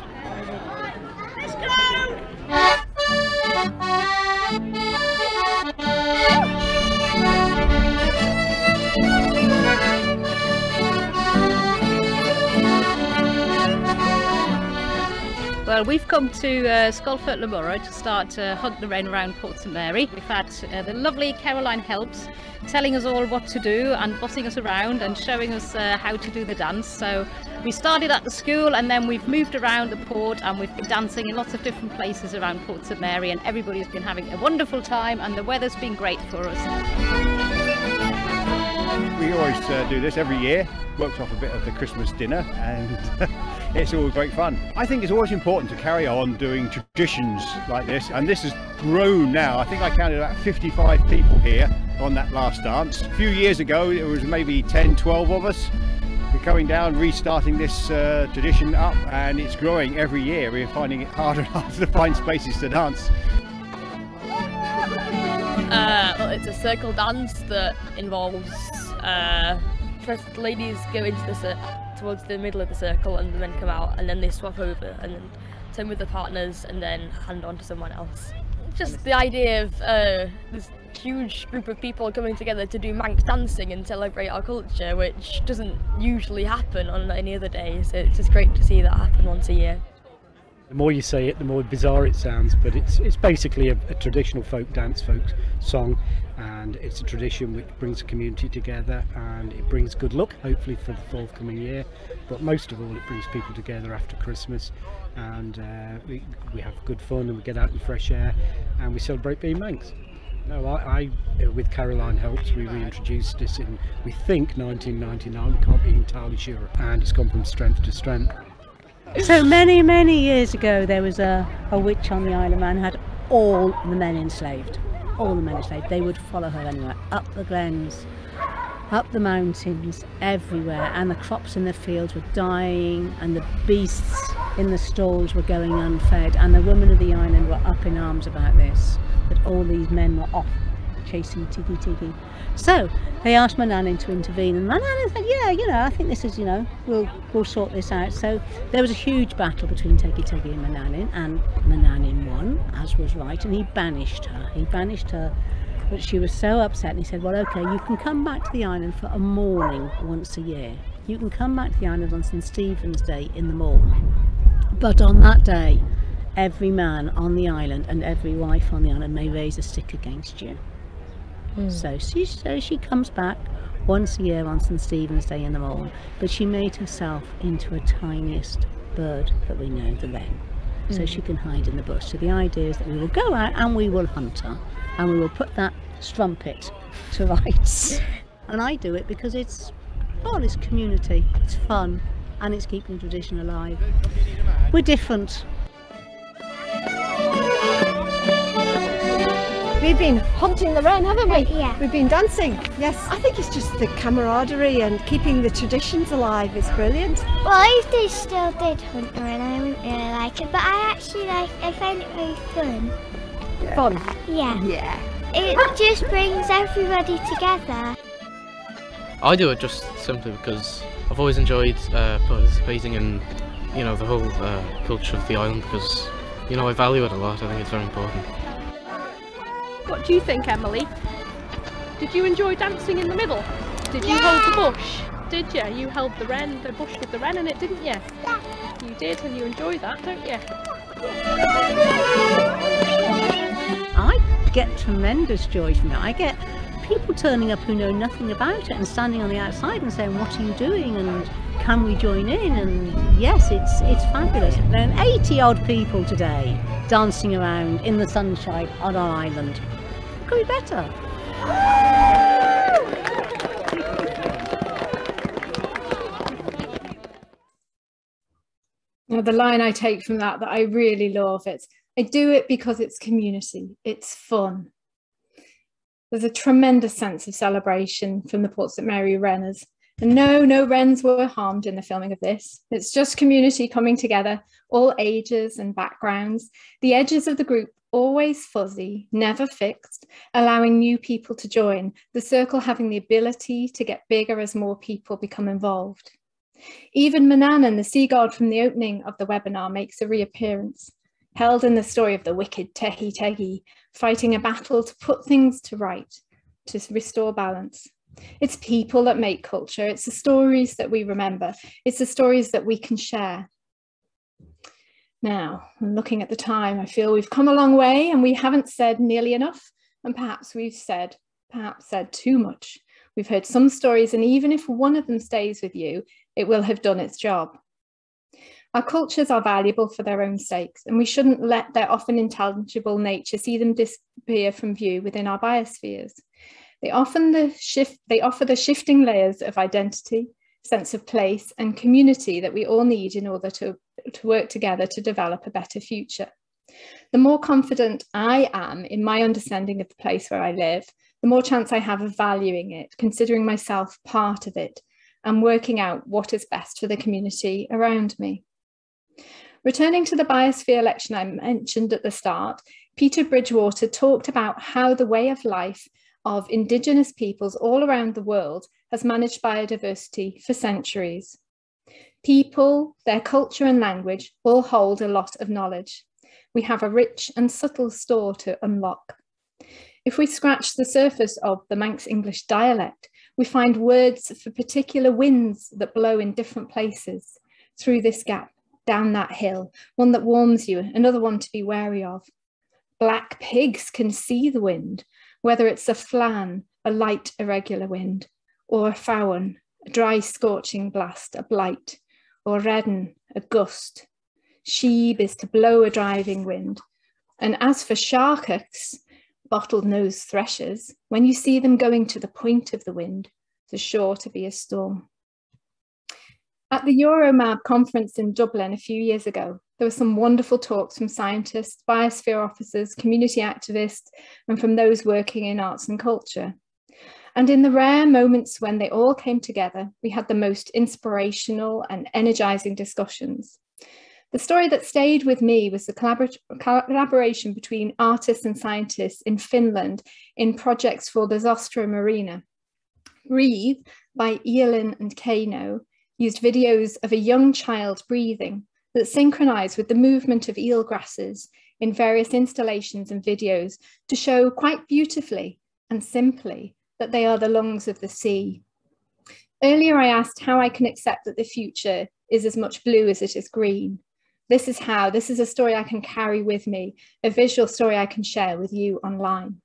Well, we've come to Scolford Lamurra to start to hunt the wren around Port St Mary. We've had the lovely Caroline Helps telling us all what to do and bossing us around and showing us how to do the dance. So we started at the school and then we've moved around the port and we've been dancing in lots of different places around Port St Mary, and everybody's been having a wonderful time and the weather's been great for us. We always do this every year, works off a bit of the Christmas dinner, and it's all great fun. I think it's always important to carry on doing traditions like this, and this has grown now. I think I counted about 55 people here on that last dance. A few years ago it was maybe 10, 12 of us. We're coming down, restarting this tradition up, and it's growing every year. We're finding it harder and harder to find spaces to dance. Well, it's a circle dance that involves first the ladies go into towards the middle of the circle and the men come out, and then they swap over and then same with the partners and then hand on to someone else. Just the idea of this huge group of people coming together to do Manx dancing and celebrate our culture, which doesn't usually happen on any other days. It's just great to see that happen once a year. The more you say it, the more bizarre it sounds, but it's basically a traditional folk dance, folk song, and it's a tradition which brings the community together, and it brings good luck, hopefully, for the forthcoming year. But most of all, it brings people together after Christmas, and we have good fun, and we get out in fresh air, and we celebrate being Manx. No, I with Caroline Helps, we reintroduced this in, we think, 1999. We can't be entirely sure, and it's gone from strength to strength. So many years ago there was a witch on the Isle of Man, had all the men enslaved. All the men enslaved. They would follow her anywhere, up the glens, up the mountains, everywhere, and the crops in the fields were dying and the beasts in the stalls were going unfed, and the women of the island were up in arms about this, that all these men were off chasing tiggy tiggy. So they asked Manannan to intervene, and Manannan said, yeah, you know, I think this is, you know, we'll sort this out. So there was a huge battle between Tiggy Tiggy and Manannan won, as was right, and he banished her. But she was so upset, and he said, well, okay, you can come back to the island for a morning once a year. You can come back to the island on St. Stephen's Day in the morning. But on that day, every man on the island and every wife on the island may raise a stick against you. So she comes back once a year on St. Stephen's Day in the morning, but she made herself into a tiniest bird that we know, the wren. So she can hide in the bush. So the idea is that we will go out and we will hunt her, and we will put that strumpet to rights. And I do it because it's community, it's fun, and it's keeping tradition alive. We're different. We've been hunting the wren, haven't we? Yeah. We've been dancing, yes. I think it's just the camaraderie and keeping the traditions alive. It's brilliant. Well, I still did hunt the wren, I wouldn't really like it, but I found it very fun. Yeah. Fun? Yeah. Yeah. It just brings everybody together. I do it just simply because I've always enjoyed participating in, you know, the whole culture of the island, because, you know, I value it a lot. I think it's very important. What do you think, Emily? Did you enjoy dancing in the middle? Did you hold the bush? Did you? You held the bush with the wren in it, didn't you? Yeah. You did, and you enjoy that, don't you? I get tremendous joy from it. I get people turning up who know nothing about it and standing on the outside and saying, what are you doing, and can we join in? And yes, it's fabulous. There are 80 odd people today dancing around in the sunshine on our island. Could be better. Now, the line I take from that I really love, it's, I do it because it's community, it's fun. There's a tremendous sense of celebration from the Port St Mary wrenners. And no wrens were harmed in the filming of this. It's just community coming together, all ages and backgrounds. The edges of the group always fuzzy, never fixed, allowing new people to join, the circle having the ability to get bigger as more people become involved. Even Manannan, the sea god from the opening of the webinar, makes a reappearance, held in the story of the wicked Tehi Tegi, fighting a battle to put things to right, to restore balance. It's people that make culture. It's the stories that we remember. It's the stories that we can share. Now, looking at the time, I feel we've come a long way and we haven't said nearly enough. And perhaps we've said too much. We've heard some stories, and even if one of them stays with you, it will have done its job. Our cultures are valuable for their own sakes, and we shouldn't let their often intangible nature see them disappear from view within our biospheres. They offer the shifting layers of identity, sense of place, and community that we all need in order to work together to develop a better future. The more confident I am in my understanding of the place where I live, the more chance I have of valuing it, considering myself part of it, and working out what is best for the community around me. Returning to the biosphere lecture I mentioned at the start, Peter Bridgewater talked about how the way of life of Indigenous peoples all around the world has managed biodiversity for centuries. People, their culture and language all hold a lot of knowledge. We have a rich and subtle store to unlock. If we scratch the surface of the Manx English dialect, we find words for particular winds that blow in different places, through this gap, down that hill, one that warms you, another one to be wary of. Black pigs can see the wind, whether it's a flan, a light irregular wind, or a phawan, a dry scorching blast, a blight, or redden, a gust. Sheeb is to blow a driving wind. And as for sharkuks, bottle-nosed threshers, when you see them going to the point of the wind, there's sure to be a storm. At the Euromab conference in Dublin a few years ago, there were some wonderful talks from scientists, biosphere officers, community activists, and from those working in arts and culture. And in the rare moments when they all came together, we had the most inspirational and energizing discussions. The story that stayed with me was the collaboration between artists and scientists in Finland in projects for the Zostra Marina. Breathe by Ialin and Kano used videos of a young child breathing that synchronized with the movement of eelgrasses in various installations and videos to show quite beautifully and simply that they are the lungs of the sea. Earlier, I asked how I can accept that the future is as much blue as it is green. This is how. This is a story I can carry with me, a visual story I can share with you online.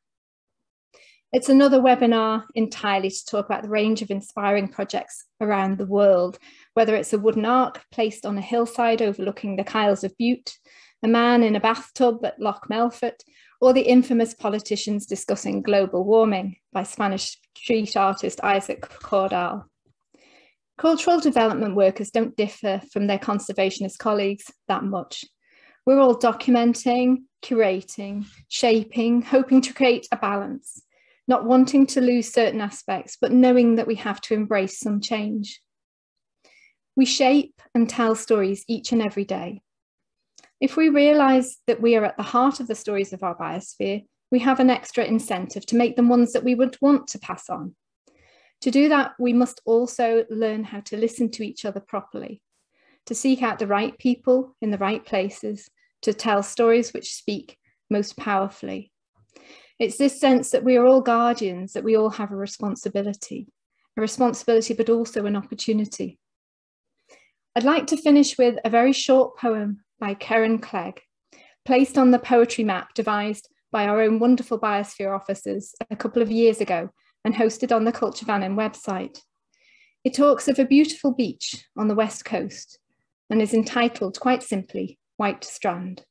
It's another webinar entirely to talk about the range of inspiring projects around the world, whether it's a wooden ark placed on a hillside overlooking the Kyles of Bute, a man in a bathtub at Loch Melfort, or the infamous Politicians Discussing Global Warming by Spanish street artist Isaac Cordal. Cultural development workers don't differ from their conservationist colleagues that much. We're all documenting, curating, shaping, hoping to create a balance, not wanting to lose certain aspects, but knowing that we have to embrace some change. We shape and tell stories each and every day. If we realise that we are at the heart of the stories of our biosphere, we have an extra incentive to make them ones that we would want to pass on. To do that, we must also learn how to listen to each other properly, to seek out the right people in the right places, to tell stories which speak most powerfully. It's this sense that we are all guardians, that we all have a responsibility but also an opportunity. I'd like to finish with a very short poem by Karen Clegg, placed on the poetry map devised by our own wonderful Biosphere officers a couple of years ago and hosted on the Culture Vannin website. It talks of a beautiful beach on the west coast and is entitled, quite simply, White Strand.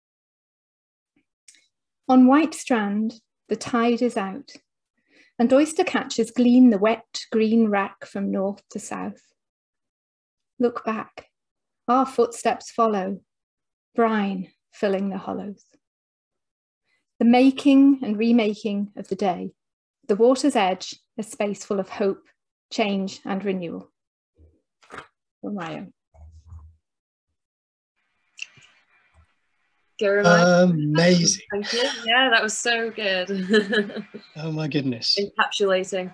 On White Strand, the tide is out, and oyster catchers glean the wet green wrack from north to south. Look back, our footsteps follow, brine filling the hollows. The making and remaking of the day, the water's edge, a space full of hope, change and renewal. Ryan. Amazing. Thank you. Yeah, that was so good. Oh my goodness. Encapsulating.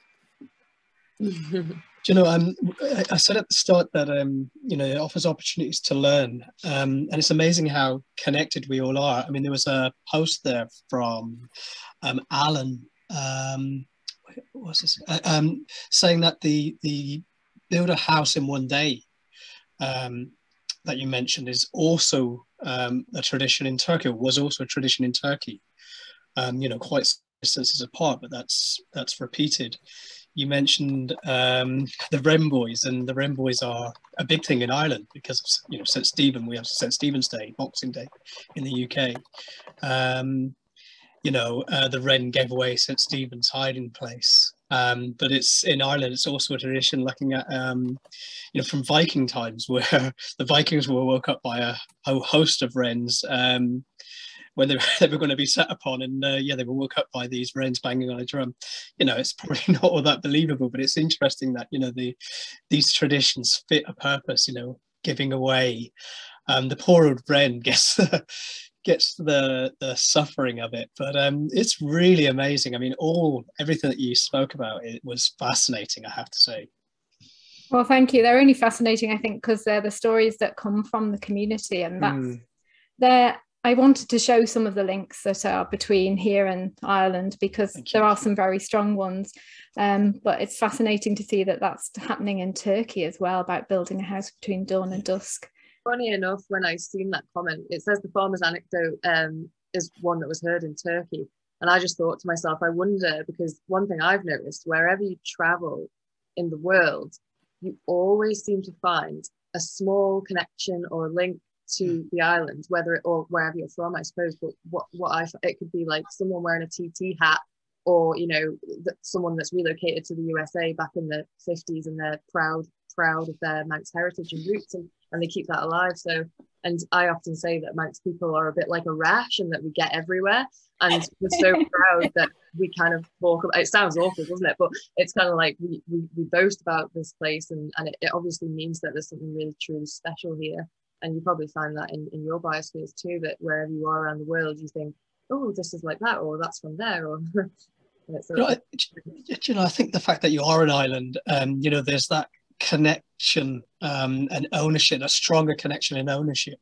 Do you know, I said at the start that, you know, it offers opportunities to learn. And it's amazing how connected we all are. I mean, there was a post there from Alan, what's this? Saying that the build a house in one day that you mentioned is also a tradition in Turkey, or was also a tradition in Turkey. You know, quite distances apart, but that's repeated. You mentioned the Wren Boys, and the Wren Boys are a big thing in Ireland because of, you know, St. Stephen. We have St. Stephen's Day, Boxing Day in the UK. You know, the Wren gave away St. Stephen's hiding place. But it's in Ireland, it's also a tradition looking at, you know, from Viking times, where the Vikings were woke up by a host of wrens when they were going to be set upon, and yeah, they were woke up by these wrens banging on a drum. You know, it's probably not all that believable, but it's interesting that, you know, these traditions fit a purpose. You know, giving away, the poor old wren gets the suffering of it, but it's really amazing. I mean, everything that you spoke about, it was fascinating, I have to say. Well, thank you. They're only fascinating, I think, because they're the stories that come from the community, and that's I wanted to show some of the links that are between here and Ireland, because there are some very strong ones, but it's fascinating to see that that's happening in Turkey as well, about building a house between dawn and dusk. Funny enough, when I seen that comment, it says the farmer's anecdote is one that was heard in Turkey, and I just thought to myself, I wonder, because one thing I've noticed, wherever you travel in the world, you always seem to find a small connection or link to the island, or wherever you're from, I suppose. But it could be like someone wearing a TT hat, or, you know, someone that's relocated to the USA back in the 50s, and they're proud of their Manx heritage and roots, and they keep that alive. So, and I often say that Manx people are a bit like a rash, and that we get everywhere, and we're so proud that we kind of talk about it. Sounds awful, doesn't it? But it's kind of like we boast about this place, and it obviously means that there's something really truly special here. And you probably find that in your biospheres too, that wherever you are around the world, you think, oh, this is like that, or that's from there, or I think the fact that you are an island, there's that connection and ownership, a stronger connection and ownership.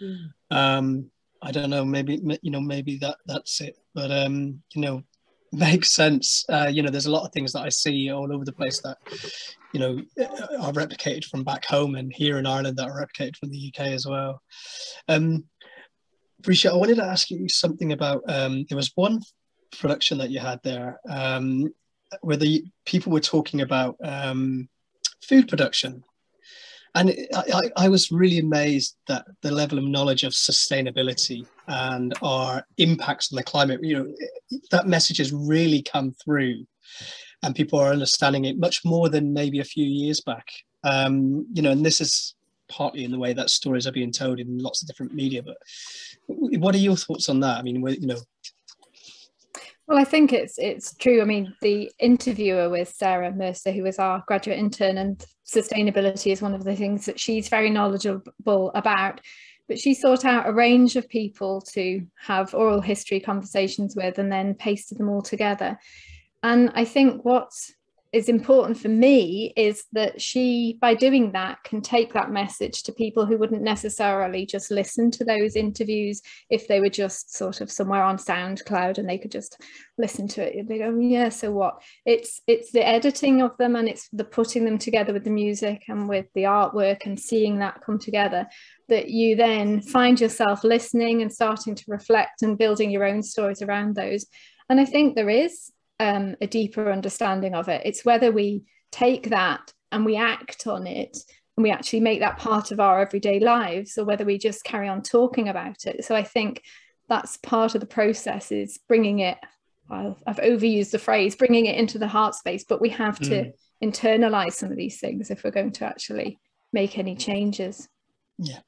I don't know, maybe that's it, but makes sense. There's a lot of things that I see all over the place that are replicated from back home, and here in Ireland that are replicated from the UK as well. Breesha, I wanted to ask you something about there was one production that you had there where the people were talking about food production, and I was really amazed that the level of knowledge of sustainability and our impacts on the climate, that message has really come through, and people are understanding it much more than maybe a few years back. And this is partly in the way that stories are being told in lots of different media, but what are your thoughts on that? I mean, Well, I think it's true. I mean, the interviewer was Sarah Mercer, who was our graduate intern, and sustainability is one of the things that she's very knowledgeable about. But she sought out a range of people to have oral history conversations with, and then pasted them all together. And I think what is important for me is that she, by doing that, can take that message to people who wouldn't necessarily just listen to those interviews if they were just sort of somewhere on SoundCloud and they could just listen to it. They go, yeah, so what? It's the editing of them, and it's the putting them together with the music and with the artwork and seeing that come together, that you then find yourself listening and starting to reflect and building your own stories around those. And I think there is a deeper understanding of it. It's whether we take that and we act on it and we actually make that part of our everyday lives, or whether we just carry on talking about it. So I think that's part of the process, is bringing it, I've overused the phrase, bringing it into the heart space, but we have to internalize some of these things if we're going to actually make any changes. Yeah.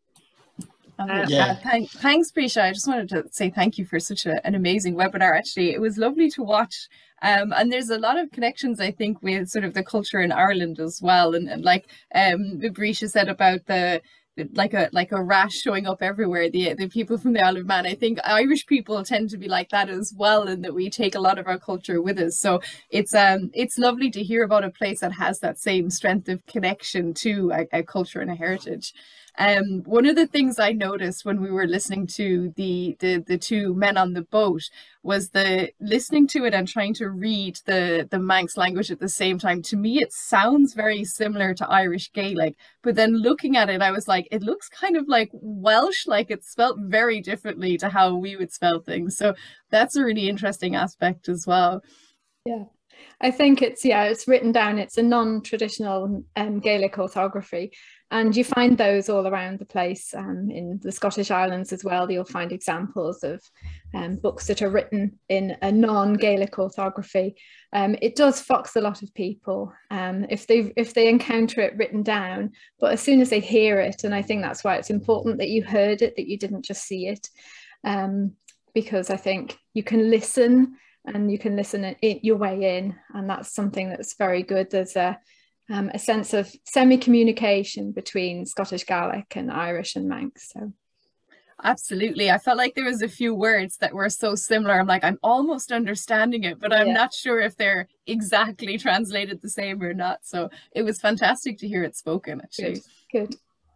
Thanks, Breesha. I just wanted to say thank you for such an amazing webinar. Actually, it was lovely to watch. And there's a lot of connections, I think, with sort of the culture in Ireland as well. And like Breesha said about the like a rash showing up everywhere, the people from the Isle of Man. I think Irish people tend to be like that as well, and that we take a lot of our culture with us. So it's lovely to hear about a place that has that same strength of connection to a culture and a heritage. One of the things I noticed when we were listening to the two men on the boat was the listening to it and trying to read the Manx language at the same time. To me, it sounds very similar to Irish Gaelic, but then looking at it, I was like, it looks kind of like Welsh, like it's spelt very differently to how we would spell things. So that's a really interesting aspect as well. Yeah. I think it's written down. It's a non-traditional Gaelic orthography, and you find those all around the place. In the Scottish Islands as well, you'll find examples of books that are written in a non-Gaelic orthography. It does fox a lot of people if they encounter it written down, but as soon as they hear it, and I think that's why it's important that you heard it, that you didn't just see it, because I think you can listen. And you can listen your way in, and that's something that's very good. There's a sense of semi-communication between Scottish Gaelic and Irish and Manx. So, absolutely, I felt like there was a few words that were so similar. I'm like, I'm almost understanding it, but I'm not sure if they're exactly translated the same or not. So it was fantastic to hear it spoken. Actually, good.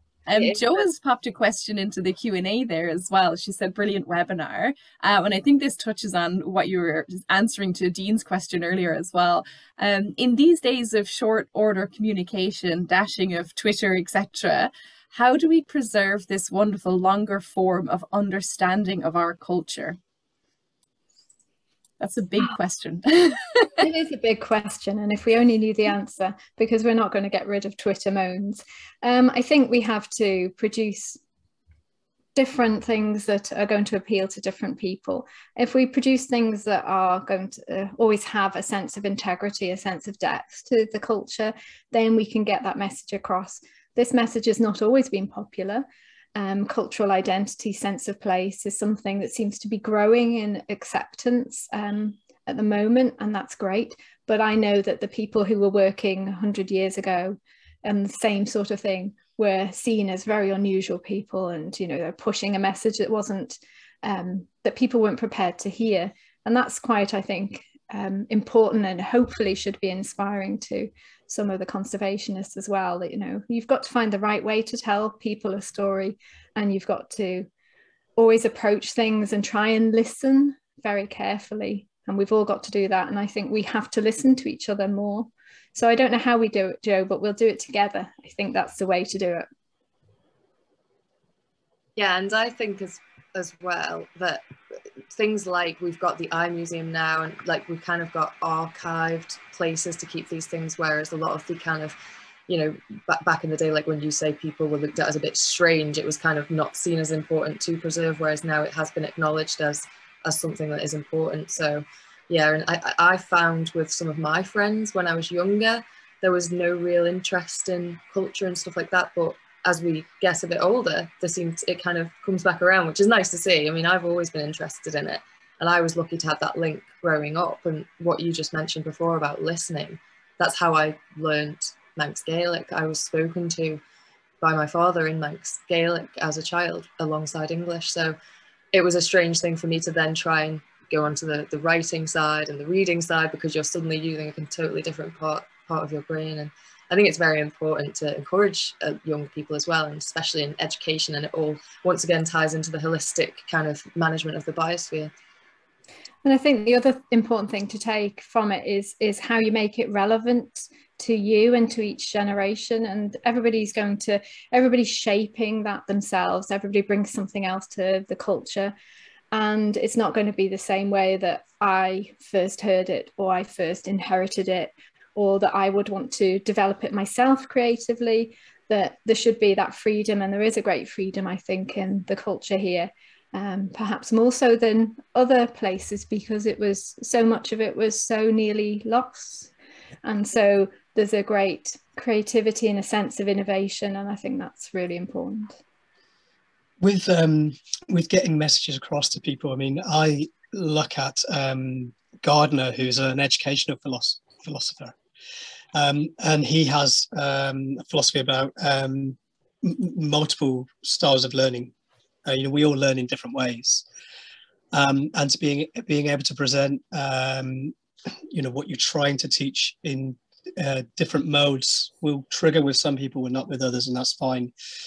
Jo has popped a question into the Q&A there as well. She said, brilliant webinar. And I think this touches on what you were answering to Dean's question earlier as well. In these days of short order communication, dashing of Twitter, etc., how do we preserve this wonderful longer form of understanding of our culture? That's a big question. It is a big question, and if we only knew the answer, because we're not going to get rid of Twitter moans. I think we have to produce different things that are going to appeal to different people. If we produce things that are going to always have a sense of integrity, a sense of depth to the culture, then we can get that message across. This message has not always been popular. Cultural identity, sense of place is something that seems to be growing in acceptance at the moment, and that's great. But I know that the people who were working 100 years ago and the same sort of thing were seen as very unusual people, and they're pushing a message that wasn't that people weren't prepared to hear. And that's quite, I think, important, and hopefully should be inspiring to some of the conservationists as well, that you've got to find the right way to tell people a story, and you've got to always approach things and try and listen very carefully, and we've all got to do that. And I think we have to listen to each other more. So I don't know how we do it, Jo, but we'll do it together. I think that's the way to do it. Yeah, and I think as well that things like we've got the Eye Museum now, and like we've kind of got archived places to keep these things, whereas a lot of the kind of, back in the day, like when you say people were looked at as a bit strange, it was kind of not seen as important to preserve, whereas now it has been acknowledged as something that is important. So yeah, and I found with some of my friends when I was younger, there was no real interest in culture and stuff like that, but as we get a bit older, it kind of comes back around, which is nice to see. I mean, I've always been interested in it, and I was lucky to have that link growing up. And what you just mentioned before about listening, that's how I learned Manx Gaelic. I was spoken to by my father in Manx Gaelic as a child alongside English. So it was a strange thing for me to then try and go onto the writing side and the reading side, because you're suddenly using a totally different part of your brain. And I think it's very important to encourage young people as well, and especially in education, and it all once again ties into the holistic kind of management of the biosphere. And I think the other important thing to take from it is how you make it relevant to you and to each generation. And everybody's shaping that themselves. Everybody brings something else to the culture, and it's not going to be the same way that I first heard it, or I first inherited it, or that I would want to develop it myself creatively. That there should be that freedom, and there is a great freedom, I think, in the culture here, perhaps more so than other places, because so much of it was so nearly lost. And so there's a great creativity and a sense of innovation, and I think that's really important. With getting messages across to people, I mean, I look at Gardner, who's an educational philosopher. And he has a philosophy about multiple styles of learning. We all learn in different ways, and being able to present, what you're trying to teach in different modes will trigger with some people and not with others, and that's fine.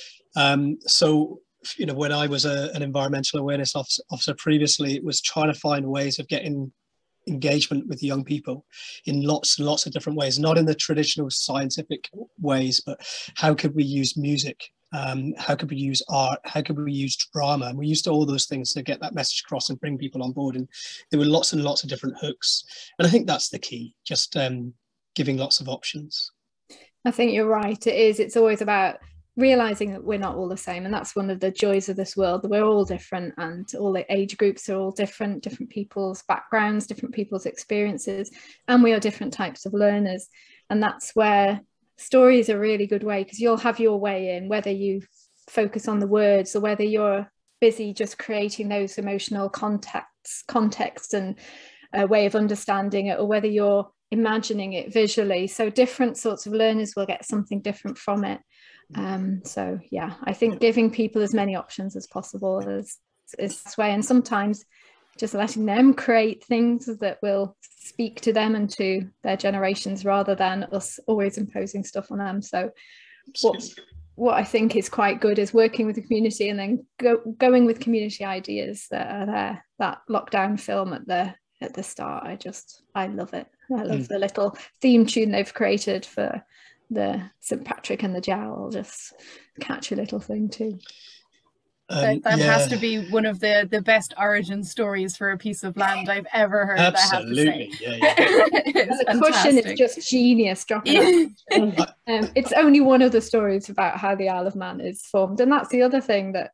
So, when I was an environmental awareness officer previously, it was trying to find ways of getting engagement with young people in lots and lots of different ways, not in the traditional scientific ways, but how could we use music? How could we use art? How could we use drama? And we used all those things to get that message across and bring people on board. And there were lots and lots of different hooks. And I think that's the key, just giving lots of options. I think you're right. It's always about realizing that we're not all the same, and that's one of the joys of this world, that we're all different, and all the age groups are all different people's backgrounds, different people's experiences, and we are different types of learners. And that's where story is a really good way, because you'll have your way in, whether you focus on the words or whether you're busy just creating those emotional context and a way of understanding it, or whether you're imagining it visually. So different sorts of learners will get something different from it. So yeah, I think giving people as many options as possible is this way, and sometimes just letting them create things that will speak to them and to their generations, rather than us always imposing stuff on them. So what I think is quite good is working with the community, and then going with community ideas that are there. That lockdown film at the start, I love it. I love the little theme tune they've created for the St. Patrick and the Jowl. Just catch a little thing too. That has to be one of the best origin stories for a piece of land I've ever heard. Absolutely. I have to say. The cushion is just genius dropping out. It's only one of the stories about how the Isle of Man is formed, and that's the other thing, that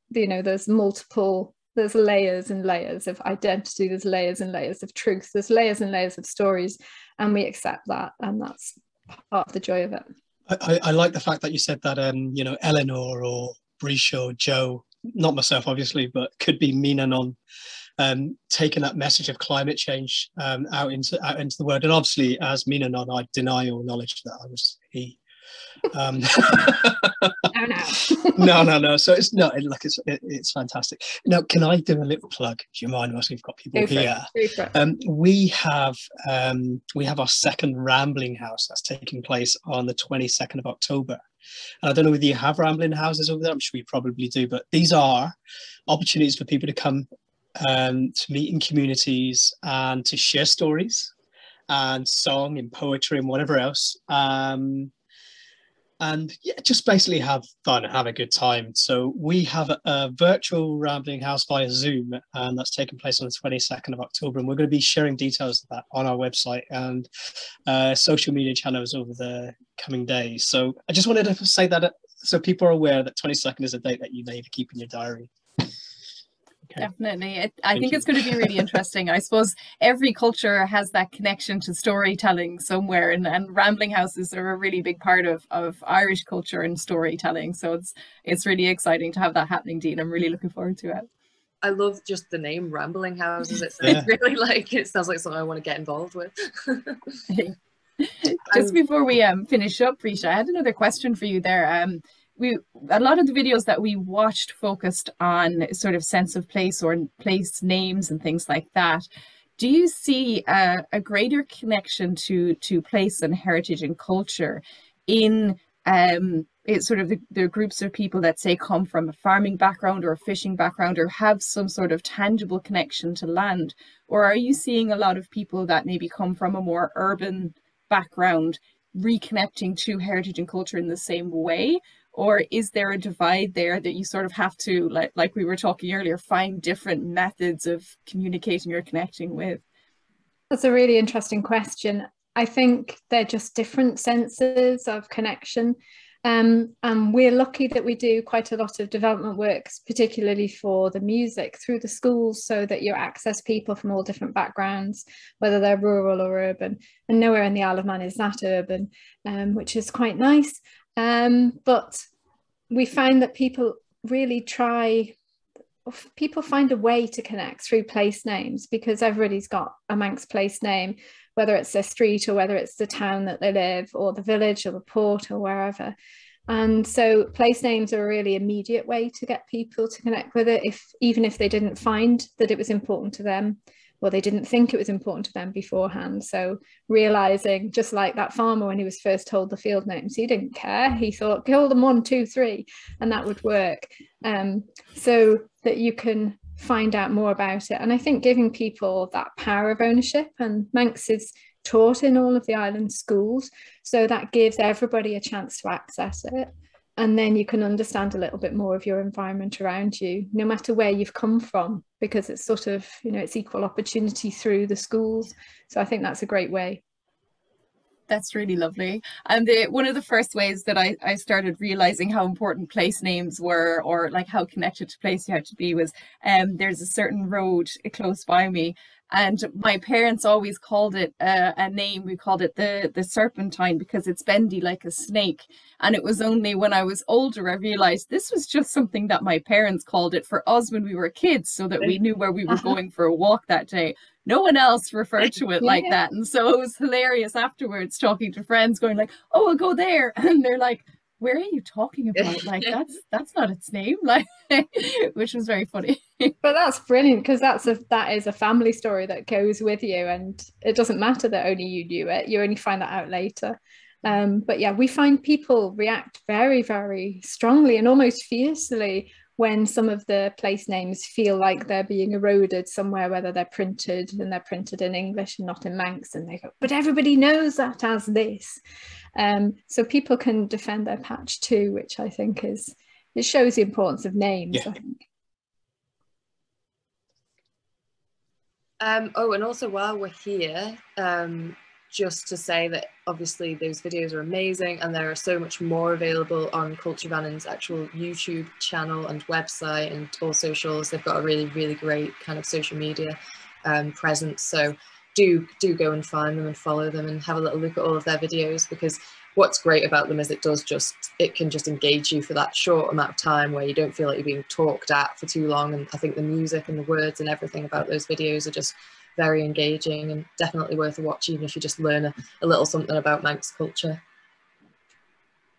there's layers and layers of identity, there's layers and layers of truth, there's layers and layers of stories, and we accept that, and that's part of the joy of it. I like the fact that you said that Eleanor or Breesha or Joe, not myself obviously, but could be Minanon, taking that message of climate change out into the world. And obviously as Minanon, I deny all knowledge that I was he. Um, Oh no. So it's not like it's fantastic. Now, can I do a little plug? Do you mind? Whilst we've got people here, we have our second Rambling House that's taking place on the 22nd of October. And I don't know whether you have rambling houses over there. I'm sure you probably do, but these are opportunities for people to come to meet in communities and to share stories and song and poetry and whatever else. And yeah, just basically have fun, have a good time. So we have a virtual Rambling House via Zoom, and that's taking place on the 22nd of October. And we're going to be sharing details of that on our website and social media channels over the coming days. So I just wanted to say that so people are aware that 22nd is a date that you may keep in your diary. Okay. Definitely. I think it's going to be really interesting. I suppose every culture has that connection to storytelling somewhere, and rambling houses are a really big part of Irish culture and storytelling. So it's really exciting to have that happening, Dean. I'm really looking forward to it. I love just the name Rambling Houses. It sounds really like, it sounds like something I want to get involved with. Just before we finish up, Breesha, I had another question for you there. A lot of the videos that we watched focused on sort of sense of place or place names and things like that. Do you see a greater connection to place and heritage and culture in it's sort of the groups of people that say come from a farming background or a fishing background or have some sort of tangible connection to land? Or are you seeing a lot of people that maybe come from a more urban background reconnecting to heritage and culture in the same way? Or is there a divide there that you sort of have to, like we were talking earlier, find different methods of communicating or connecting with? That's a really interesting question. I think they're just different senses of connection. And we're lucky that we do quite a lot of development works, particularly for the music through the schools, so that you access people from all different backgrounds, whether they're rural or urban. And nowhere in the Isle of Man is that urban, which is quite nice. But we find that people find a way to connect through place names, because everybody's got a Manx place name, whether it's their street or whether it's the town that they live or the village or the port or wherever. And so place names are a really immediate way to get people to connect with it, even if they didn't find that it was important to them, or they didn't think it was important to them beforehand. So realizing, just like that farmer when he was first told the field names, he didn't care. He thought, kill them 1, 2, 3, and that would work. So that you can find out more about it. And I think giving people that power of ownership, and Manx is taught in all of the island schools, so that gives everybody a chance to access it. And then you can understand a little bit more of your environment around you, no matter where you've come from, because it's sort of, it's equal opportunity through the schools. So I think that's a great way. That's really lovely. And one of the first ways that I started realizing how important place names were, or like how connected to place you had to be, was there's a certain road close by me, and my parents always called it a name. We called it the Serpentine, because it's bendy like a snake. And it was only when I was older I realized this was just something that my parents called it for us when we were kids, so that we knew where we were going for a walk that day. No one else referred to it like that. And so it was hilarious afterwards, talking to friends, going like, oh, I'll go there. And they're like, where are you talking about? Like, that's not its name, like, which was very funny. But that's brilliant, because that is a family story that goes with you, and it doesn't matter that only you knew it. You only find that out later. But yeah, we find people react very, very strongly and almost fiercely when some of the place names feel like they're being eroded somewhere, whether they're printed in English and not in Manx, and they go, but everybody knows that as this. So people can defend their patch too, which I think it shows the importance of names. Yeah. I think. And also while we're here, just to say that obviously those videos are amazing, and there are so much more available on Culture Vannin's actual YouTube channel and website and all socials. They've got a really, really great kind of social media presence. So do go and find them and follow them and have a little look at all of their videos, because what's great about them is it can just engage you for that short amount of time where you don't feel like you're being talked at for too long. And I think the music and the words and everything about those videos are just very engaging and definitely worth a watch, even if you just learn a little something about Manx culture.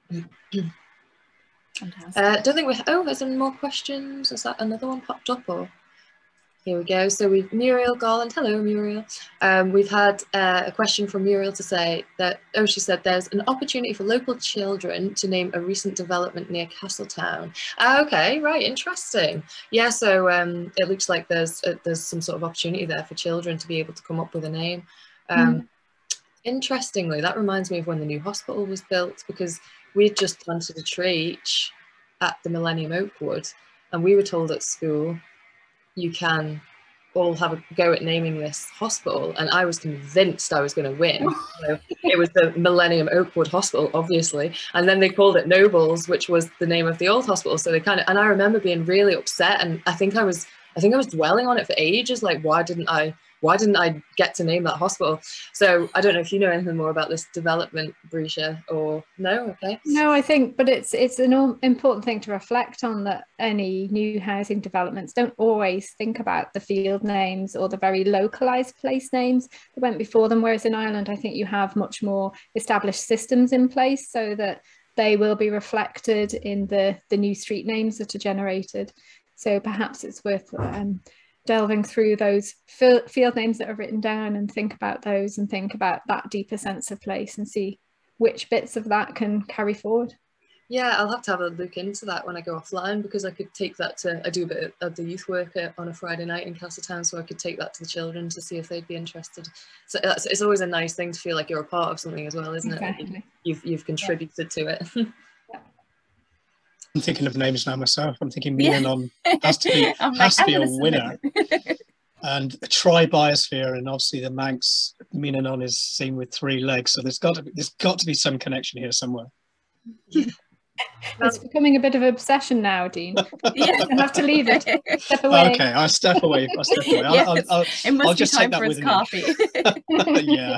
Fantastic. Don't think we. Oh, there's some more questions. Is that another one popped up or? Here we go. So we've Muriel Garland. Hello, Muriel. We've had a question from Muriel to say that, she said there's an opportunity for local children to name a recent development near Castletown. Okay, right, interesting. Yeah, so it looks like there's some sort of opportunity there for children to be able to come up with a name. Interestingly, that reminds me of when the new hospital was built, because we had just planted a tree each at the Millennium Oakwood, and we were told at school, you can all have a go at naming this hospital, and I was convinced I was going to win. So it was the Millennium Oakwood Hospital, obviously, and then they called it Nobles, which was the name of the old hospital. So they kind of, and I remember being really upset, and I think I was dwelling on it for ages, like why didn't I get to name that hospital? So I don't know if you know anything more about this development, Breesha, or no? Okay. No, I think, but it's an important thing to reflect on, that any new housing developments don't always think about the field names or the very localized place names that went before them, whereas in Ireland I think you have much more established systems in place so that they will be reflected in the new street names that are generated. So perhaps it's worth delving through those field names that are written down and think about those, and think about that deeper sense of place and see which bits of that can carry forward. Yeah, I'll have to look into that when I go offline, because I could take that to, I do a bit of the youth work on a Friday night in Castletown, so I could take that to the children to see if they'd be interested. So it's always a nice thing to feel like you're a part of something as well, isn't it? Exactly. You've contributed to it. I'm thinking of names now myself. I'm thinking Minanon has to be a winner. And try Biosphere, and obviously the Manx Minanon is seen with 3 legs, so there's got to be some connection here somewhere. It's becoming a bit of an obsession now, Dean. You have to leave it. Step away. Okay, I'll step away. Yes, I'll just take that with me. Coffee. Yeah.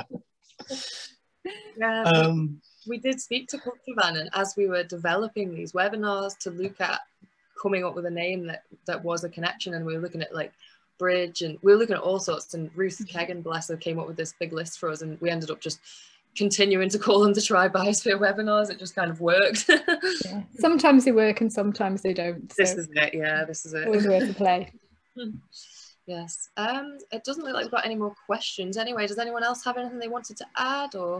We did speak to Culture Vannin as we were developing these webinars to look at coming up with a name that was a connection, and we were looking at like Bridge, and we were looking at all sorts, and Ruth Kegan, bless her, came up with this big list for us, and we ended up just continuing to call them the Try Biosphere webinars. It just kind of worked. Yeah. Sometimes they work and sometimes they don't. So this is it, yeah, this is it. Always worth a play. Yes. It doesn't look like we've got any more questions. Anyway, does anyone else have anything they wanted to add, or?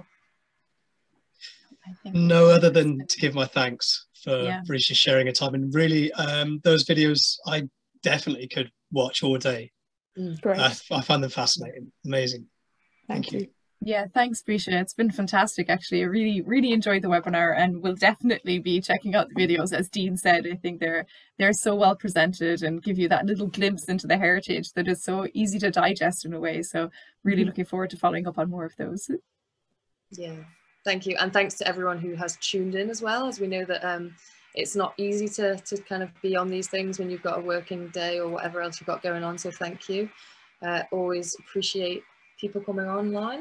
No, other than to give my thanks for Breesha sharing her time, and really those videos I definitely could watch all day. Great. I find them fascinating, amazing. Thank you. Yeah, thanks, Breesha. It's been fantastic, actually. I really enjoyed the webinar, and we'll definitely be checking out the videos. As Dean said, I think they're so well presented and give you that little glimpse into the heritage that is so easy to digest in a way. So really looking forward to following up on more of those. Yeah. Thank you, and thanks to everyone who has tuned in as well, as we know that it's not easy to kind of be on these things when you've got a working day or whatever else you've got going on, so thank you. Always appreciate people coming online.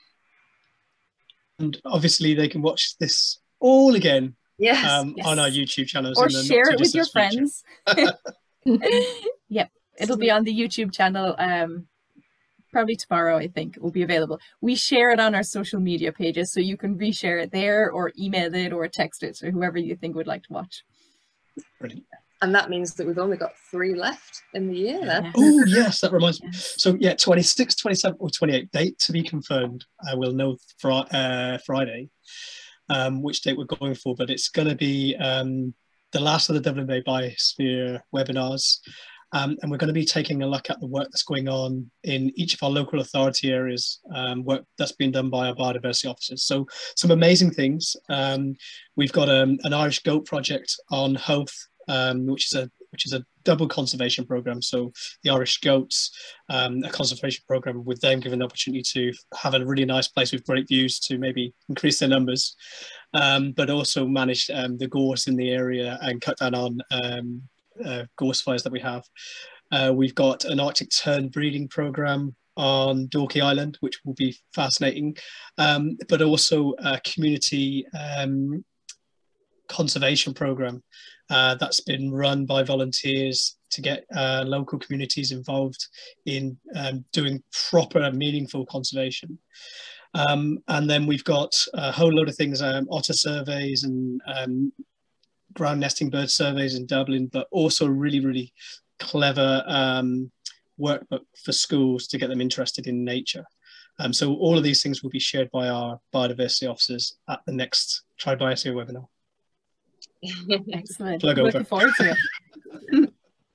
And obviously they can watch this all again on our YouTube channels. Or share it with your friends. Yep, it'll be on the YouTube channel. Probably tomorrow, I think, it will be available. We share it on our social media pages, so you can reshare it there, or email it, or text it to whoever you think would like to watch. Brilliant. And that means that we've only got 3 left in the year then. Oh yes, that reminds me. So yeah, 26, 27 or 28, date to be confirmed. I will know Friday which date we're going for, but it's going to be the last of the Dublin Bay Biosphere webinars. And we're going to be taking a look at the work that's going on in each of our local authority areas, work that's been done by our biodiversity officers. So some amazing things. We've got an Irish goat project on Howth, which is a double conservation programme. So the Irish goats, a conservation programme with them given the opportunity to have a really nice place with great views to maybe increase their numbers, but also manage the gorse in the area and cut down on gorse fires that we have. We've got an Arctic tern breeding program on Dorky Island, which will be fascinating, but also a community conservation program that's been run by volunteers to get local communities involved in doing proper meaningful conservation. And then we've got a whole load of things, otter surveys and ground nesting bird surveys in Dublin, but also really, really clever workbook for schools to get them interested in nature. So all of these things will be shared by our biodiversity officers at the next Try Biosphere webinar. Excellent. Plug Looking over. forward to it.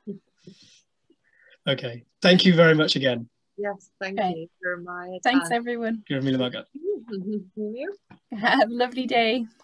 Okay, thank you very much again. Yes, thank you for my Thanks, time. everyone. Give me the mug up. You. Have a lovely day.